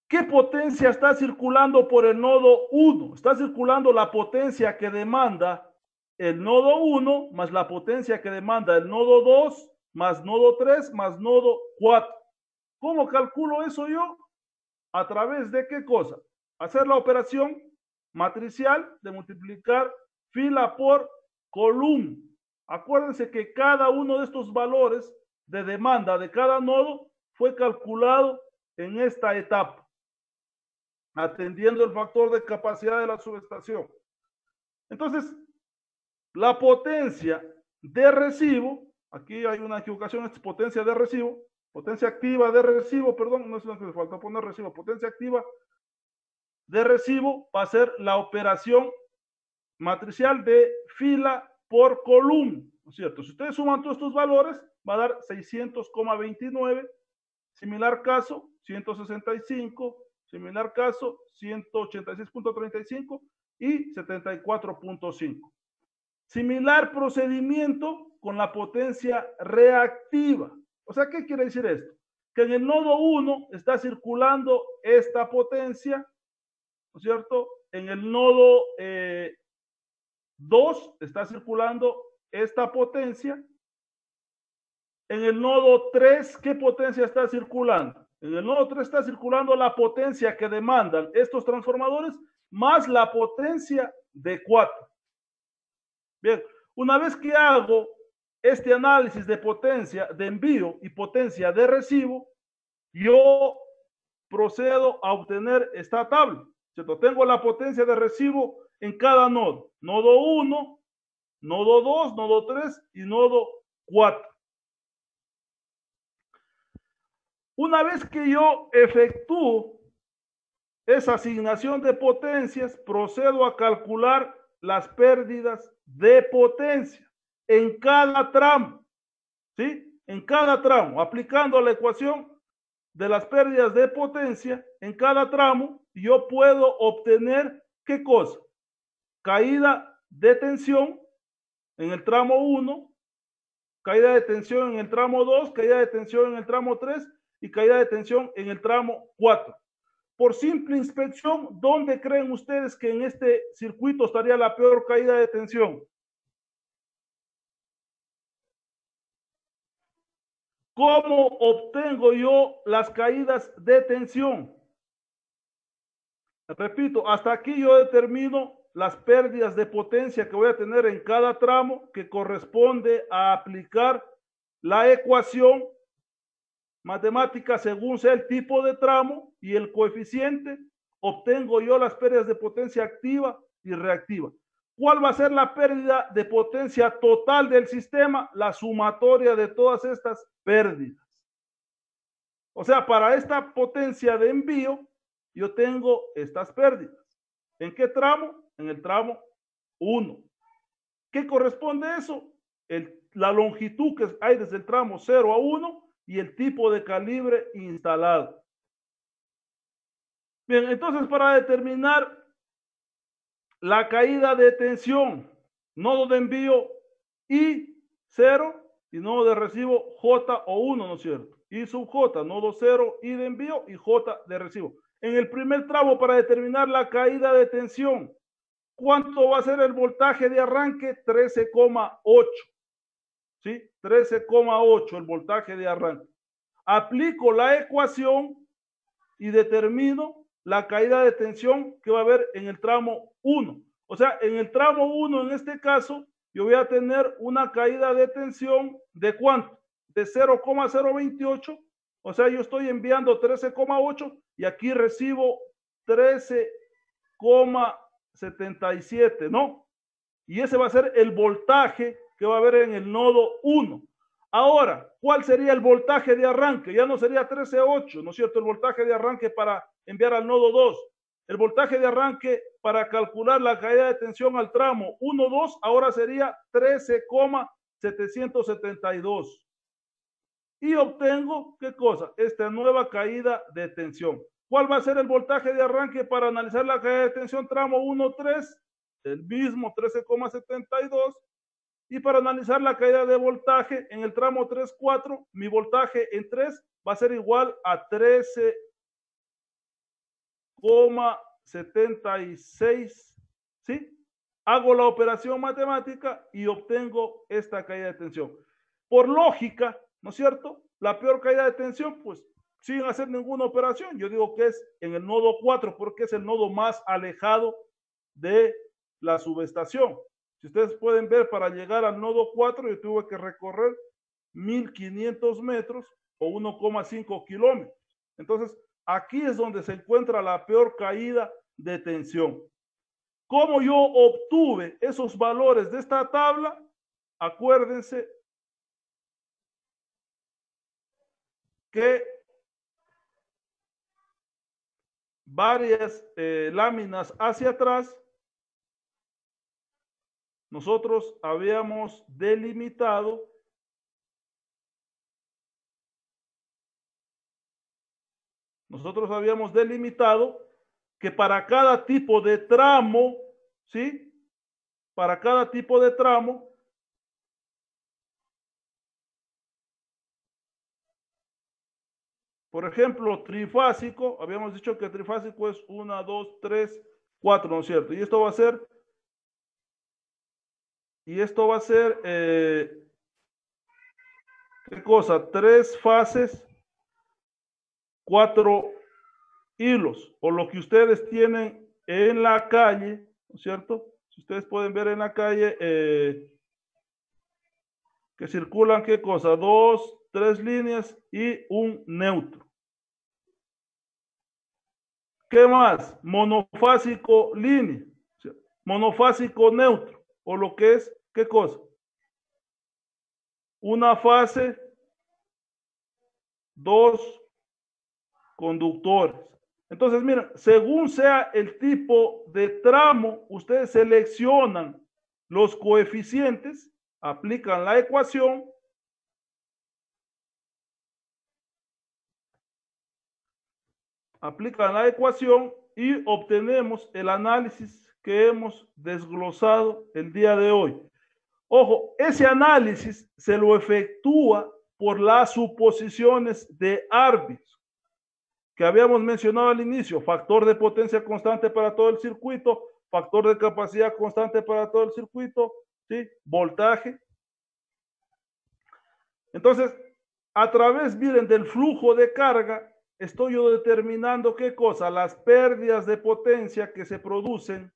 ¿Qué potencia está circulando por el nodo uno? Está circulando la potencia que demanda el nodo uno más la potencia que demanda el nodo dos más nodo tres más nodo cuatro. ¿Cómo calculo eso yo? ¿A través de qué cosa? Hacer la operación matricial de multiplicar fila por columna. Acuérdense que cada uno de estos valores de demanda de cada nodo fue calculado en esta etapa, atendiendo el factor de capacidad de la subestación. Entonces, la potencia de recibo, aquí hay una equivocación, es potencia de recibo, potencia activa de recibo, perdón, no es lo que me falta poner recibo, potencia activa de recibo va a ser la operación matricial de fila por columna, ¿no es cierto? Si ustedes suman todos estos valores, va a dar seiscientos coma veintinueve, similar caso, ciento sesenta y cinco, similar caso, ciento ochenta y seis punto treinta y cinco y setenta y cuatro punto cinco. Similar procedimiento con la potencia reactiva. O sea, ¿qué quiere decir esto? Que en el nodo uno está circulando esta potencia, ¿no es cierto? En el nodo eh, dos está circulando esta potencia. En el nodo tres, ¿qué potencia está circulando? En el nodo tres está circulando la potencia que demandan estos transformadores más la potencia de cuatro. Bien, una vez que hago este análisis de potencia de envío y potencia de recibo, yo procedo a obtener esta tabla, ¿cierto? Tengo la potencia de recibo en cada nodo. Nodo uno, nodo dos, nodo tres y nodo cuatro. Una vez que yo efectúo esa asignación de potencias, procedo a calcular las pérdidas de potencia en cada tramo, ¿sí? En cada tramo, aplicando la ecuación de las pérdidas de potencia en cada tramo, yo puedo obtener, ¿qué cosa? Caída de tensión en el tramo uno, caída de tensión en el tramo dos, caída de tensión en el tramo tres y caída de tensión en el tramo cuatro. Por simple inspección, ¿dónde creen ustedes que en este circuito estaría la peor caída de tensión? ¿Cómo obtengo yo las caídas de tensión? Repito, hasta aquí yo determino las pérdidas de potencia que voy a tener en cada tramo, que corresponde a aplicar la ecuación matemática según sea el tipo de tramo y el coeficiente. Obtengo yo las pérdidas de potencia activa y reactiva. ¿Cuál va a ser la pérdida de potencia total del sistema? La sumatoria de todas estas pérdidas. O sea, para esta potencia de envío, yo tengo estas pérdidas. ¿En qué tramo? En el tramo uno. ¿Qué corresponde a eso? El, la longitud que hay desde el tramo cero a uno y el tipo de calibre instalado. Bien, entonces para determinar la caída de tensión, nodo de envío I cero y nodo de recibo J o uno, ¿no es cierto? I sub J, nodo cero, I de envío y J de recibo. En el primer tramo, para determinar la caída de tensión, ¿cuánto va a ser el voltaje de arranque? trece coma ocho. ¿Sí? trece coma ocho el voltaje de arranque. Aplico la ecuación y determino la caída de tensión que va a haber en el tramo uno. O sea, en el tramo uno, en este caso, yo voy a tener una caída de tensión de ¿cuánto? De cero coma cero veintiocho. O sea, yo estoy enviando trece coma ocho y aquí recibo trece coma setenta y siete, ¿no? Y ese va a ser el voltaje que va a haber en el nodo uno. Ahora, ¿cuál sería el voltaje de arranque? Ya no sería trece coma ocho, ¿no es cierto? El voltaje de arranque para enviar al nodo dos. El voltaje de arranque para calcular la caída de tensión al tramo uno dos ahora sería trece coma setecientos setenta y dos. Y obtengo, ¿qué cosa? Esta nueva caída de tensión. ¿Cuál va a ser el voltaje de arranque para analizar la caída de tensión tramo uno tres? El mismo, trece coma setenta y dos. Y para analizar la caída de voltaje en el tramo tres cuatro, mi voltaje en tres va a ser igual a trece coma setenta y seis, ¿sí? Hago la operación matemática y obtengo esta caída de tensión. Por lógica, ¿no es cierto? La peor caída de tensión, pues, sin hacer ninguna operación. Yo digo que es en el nodo cuatro porque es el nodo más alejado de la subestación. Si ustedes pueden ver, para llegar al nodo cuatro yo tuve que recorrer mil quinientos metros o uno coma cinco kilómetros. Entonces, aquí es donde se encuentra la peor caída de tensión. ¿Cómo yo obtuve esos valores de esta tabla? Acuérdense que varias eh, láminas hacia atrás, nosotros habíamos delimitado nosotros habíamos delimitado que para cada tipo de tramo, ¿sí? Para cada tipo de tramo, por ejemplo, trifásico, habíamos dicho que trifásico es uno, dos, tres, cuatro, ¿no es cierto? Y esto va a ser, y esto va a ser, eh, ¿qué cosa? Tres fases, cuatro hilos, o lo que ustedes tienen en la calle, ¿no es cierto? Si ustedes pueden ver en la calle, eh, que circulan, ¿qué cosa? Dos, tres líneas y un neutro. ¿Qué más? Monofásico línea, monofásico neutro, o lo que es, ¿qué cosa? Una fase, dos conductores. Entonces, miren, según sea el tipo de tramo, ustedes seleccionan los coeficientes, aplican la ecuación, aplican la ecuación y obtenemos el análisis que hemos desglosado el día de hoy. Ojo, ese análisis se lo efectúa por las suposiciones de Arbiz, que habíamos mencionado al inicio: factor de potencia constante para todo el circuito, factor de capacidad constante para todo el circuito, ¿sí? Voltaje. Entonces, a través, miren, del flujo de carga, estoy yo determinando qué cosa, las pérdidas de potencia que se producen,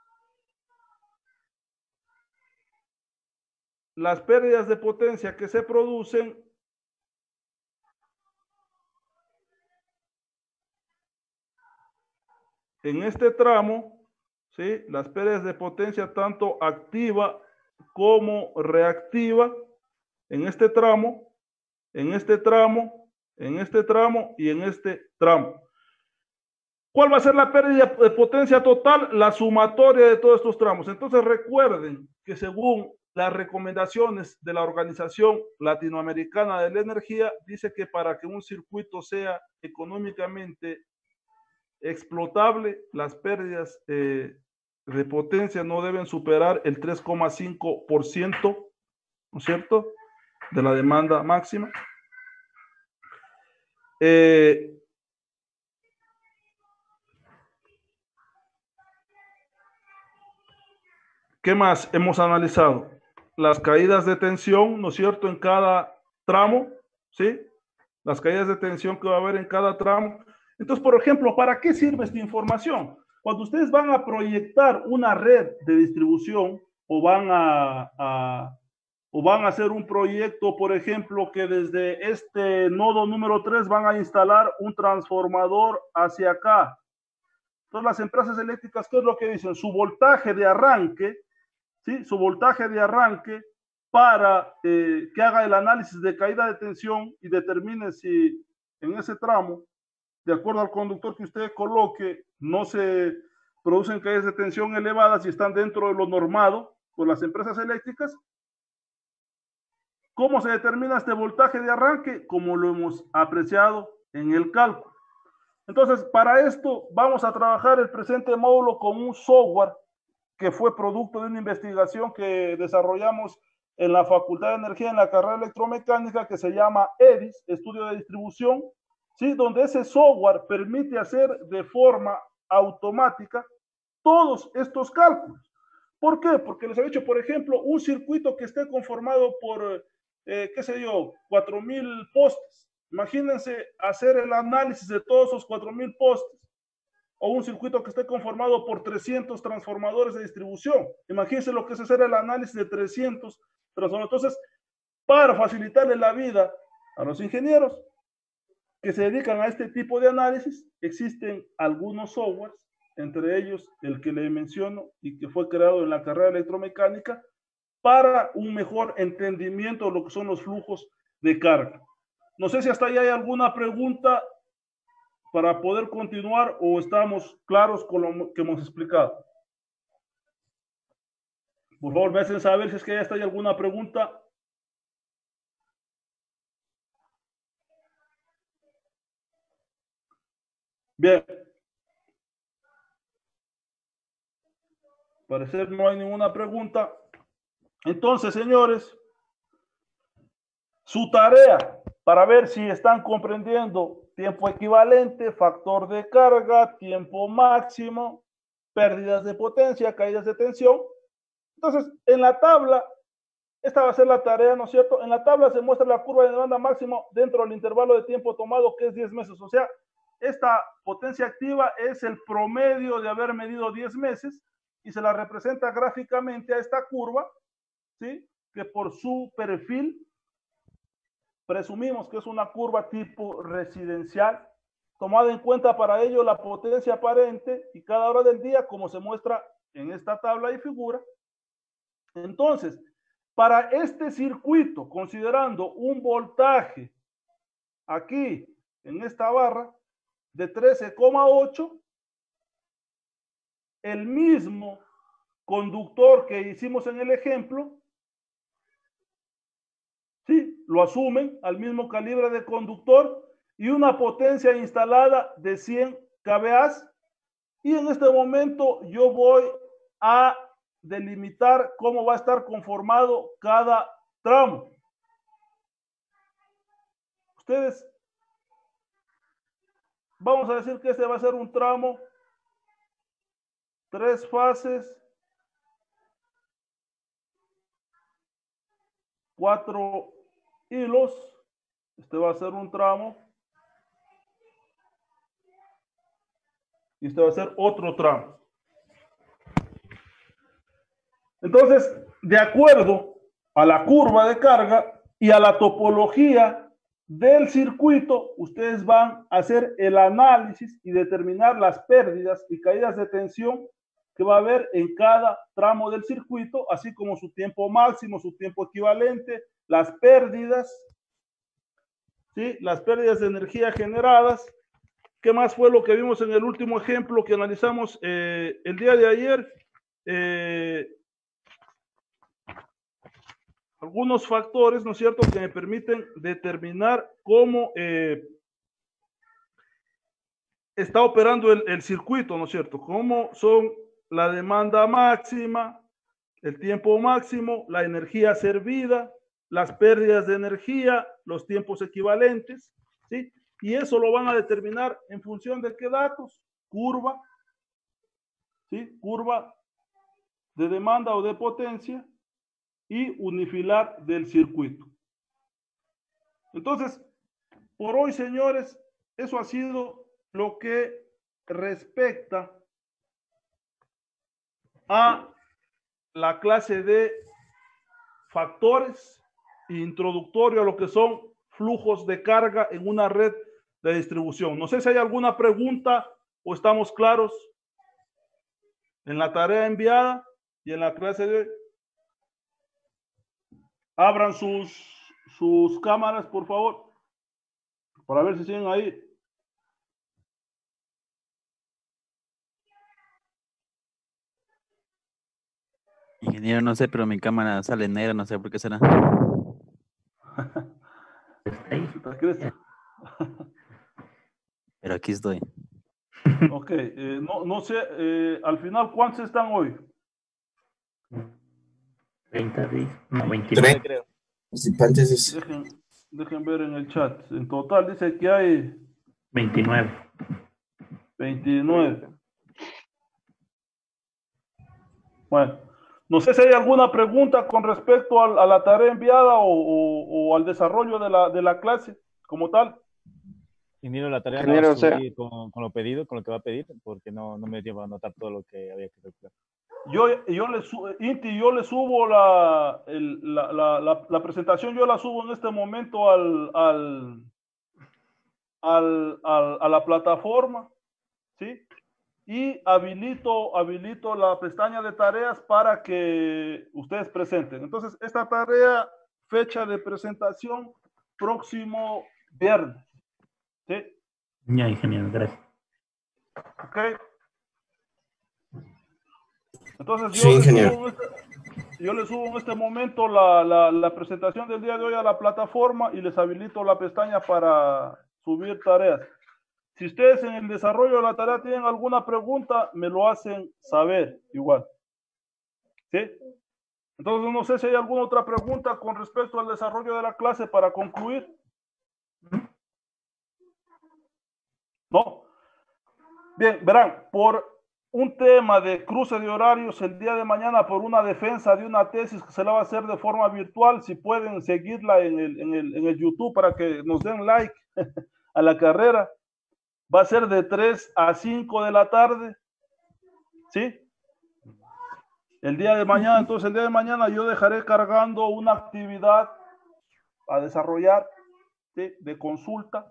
las pérdidas de potencia que se producen en este tramo, ¿sí? Las pérdidas de potencia tanto activa como reactiva en este tramo, en este tramo, en este tramo y en este tramo. ¿Cuál va a ser la pérdida de potencia total? La sumatoria de todos estos tramos. Entonces recuerden que según las recomendaciones de la Organización Latinoamericana de la Energía, dice que para que un circuito sea económicamente explotable, las pérdidas eh, de potencia no deben superar el tres coma cinco por ciento, ¿no es cierto?, de la demanda máxima. Eh, ¿Qué más hemos analizado? Las caídas de tensión, ¿no es cierto?, en cada tramo, ¿sí? Las caídas de tensión que va a haber en cada tramo. Entonces, por ejemplo, ¿para qué sirve esta información? Cuando ustedes van a proyectar una red de distribución o van a, a, o van a hacer un proyecto, por ejemplo, que desde este nodo número tres van a instalar un transformador hacia acá. Entonces, las empresas eléctricas, ¿qué es lo que dicen? Su voltaje de arranque, ¿sí? Su voltaje de arranque para eh, que haga el análisis de caída de tensión y determine si en ese tramo, de acuerdo al conductor que usted coloque, no se producen caídas de tensión elevadas y están dentro de lo normado por las empresas eléctricas. ¿Cómo se determina este voltaje de arranque? Como lo hemos apreciado en el cálculo. Entonces, para esto vamos a trabajar el presente módulo con un software que fue producto de una investigación que desarrollamos en la Facultad de Energía, en la carrera electromecánica, que se llama EDIS, Estudio de Distribución, ¿sí? Donde ese software permite hacer de forma automática todos estos cálculos. ¿Por qué? Porque les he dicho, por ejemplo, un circuito que esté conformado por, eh, qué sé yo, cuatro mil postes. Imagínense hacer el análisis de todos esos cuatro mil postes. O un circuito que esté conformado por trescientos transformadores de distribución. Imagínense lo que es hacer el análisis de trescientos transformadores. Entonces, para facilitarle la vida a los ingenieros que se dedican a este tipo de análisis, existen algunos softwares, entre ellos el que le menciono y que fue creado en la carrera de electromecánica, para un mejor entendimiento de lo que son los flujos de carga. No sé si hasta ahí hay alguna pregunta para poder continuar o estamos claros con lo que hemos explicado. Por favor, me hacen saber si es que ya está ahí alguna pregunta. Bien. Parecer no hay ninguna pregunta. Entonces, señores, su tarea para ver si están comprendiendo tiempo equivalente, factor de carga, tiempo máximo, pérdidas de potencia, caídas de tensión. Entonces, en la tabla, esta va a ser la tarea, ¿no es cierto? En la tabla se muestra la curva de demanda máximo dentro del intervalo de tiempo tomado, que es diez meses. O sea, esta potencia activa es el promedio de haber medido diez meses y se la representa gráficamente a esta curva, ¿sí? Que por su perfil presumimos que es una curva tipo residencial, tomada en cuenta para ello la potencia aparente y cada hora del día, como se muestra en esta tabla y figura. Entonces, para este circuito, considerando un voltaje aquí en esta barra de trece coma ocho, el mismo conductor que hicimos en el ejemplo, ¿sí? Lo asumen al mismo calibre de conductor y una potencia instalada de cien kVA. Y en este momento yo voy a delimitar cómo va a estar conformado cada tramo. Ustedes, vamos a decir que este va a ser un tramo, tres fases, cuatro hilos. Este va a ser un tramo. Y este va a ser otro tramo. Entonces, de acuerdo a la curva de carga y a la topología del circuito, ustedes van a hacer el análisis y determinar las pérdidas y caídas de tensión que va a haber en cada tramo del circuito, así como su tiempo máximo, su tiempo equivalente, las pérdidas, ¿sí? Las pérdidas de energía generadas. ¿Qué más fue lo que vimos en el último ejemplo que analizamos eh, el día de ayer? Eh, algunos factores, ¿no es cierto?, que me permiten determinar cómo eh, está operando el, el circuito, ¿no es cierto? Cómo son la demanda máxima, el tiempo máximo, la energía servida, las pérdidas de energía, los tiempos equivalentes, ¿sí? Y eso lo van a determinar en función de qué datos, curva, ¿sí? Curva de demanda o de potencia y unifilar del circuito. Entonces, por hoy, señores, eso ha sido lo que respecta a la clase de factores introductorio a lo que son flujos de carga en una red de distribución. No sé si hay alguna pregunta o estamos claros en la tarea enviada y en la clase de hoy. Abran sus, sus cámaras, por favor, para ver si siguen ahí. Ingeniero, no sé, pero mi cámara sale negra, no sé por qué será. Pero aquí estoy. Ok, eh, no, no sé, eh, al final, ¿cuántos están hoy? treinta, no, veintinueve creo. Participantes. Dejen, dejen ver en el chat. En total dice que hay veintinueve. veintinueve. Bueno, no sé si hay alguna pregunta con respecto al- a, la tarea enviada o, o- o al desarrollo de la, de la clase como tal. Ingeniero, la tarea Ingeniero, la o sea- subí con, con lo pedido, con lo que va a pedir, porque no, no me dio a anotar todo lo que había que calcular. Yo, yo le su- Inti, yo le subo la, el- la, la- la- la presentación, yo la subo en este momento al, al, al- al- a la plataforma, ¿sí? Y habilito, habilito la pestaña de tareas para que ustedes presenten. Entonces, esta tarea, fecha de presentación, próximo viernes, ¿sí? Ya, ingeniero, gracias. ¿Ok? Entonces, yo, Sí, le ingeniero. subo en este, yo le subo en este momento la, la, la presentación del día de hoy a la plataforma y les habilito la pestaña para subir tareas. Si ustedes en el desarrollo de la tarea tienen alguna pregunta, me lo hacen saber igual. ¿Sí? Entonces, no sé si hay alguna otra pregunta con respecto al desarrollo de la clase para concluir. ¿No? Bien, verán, por un tema de cruce de horarios el día de mañana, por una defensa de una tesis que se la va a hacer de forma virtual, si pueden seguirla en el, en el, en el YouTube para que nos den like a la carrera. Va a ser de tres a cinco de la tarde, ¿sí? El día de mañana, entonces el día de mañana yo dejaré cargando una actividad a desarrollar, ¿sí? De consulta.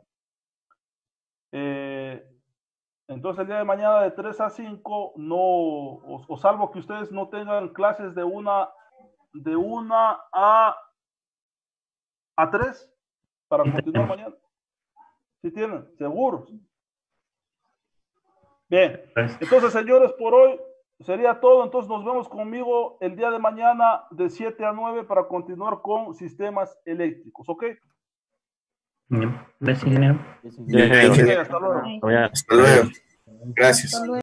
Eh, entonces el día de mañana de tres a cinco, no, o, o salvo que ustedes no tengan clases de una, de una a, a tres para continuar mañana. ¿Sí tienen? ¿Seguros? Bien, entonces señores, por hoy sería todo. Entonces nos vemos conmigo el día de mañana de siete a nueve para continuar con sistemas eléctricos, ¿ok? Gracias, ingeniero. Bien, ingeniero. Ok, hasta luego. Hasta luego. Gracias.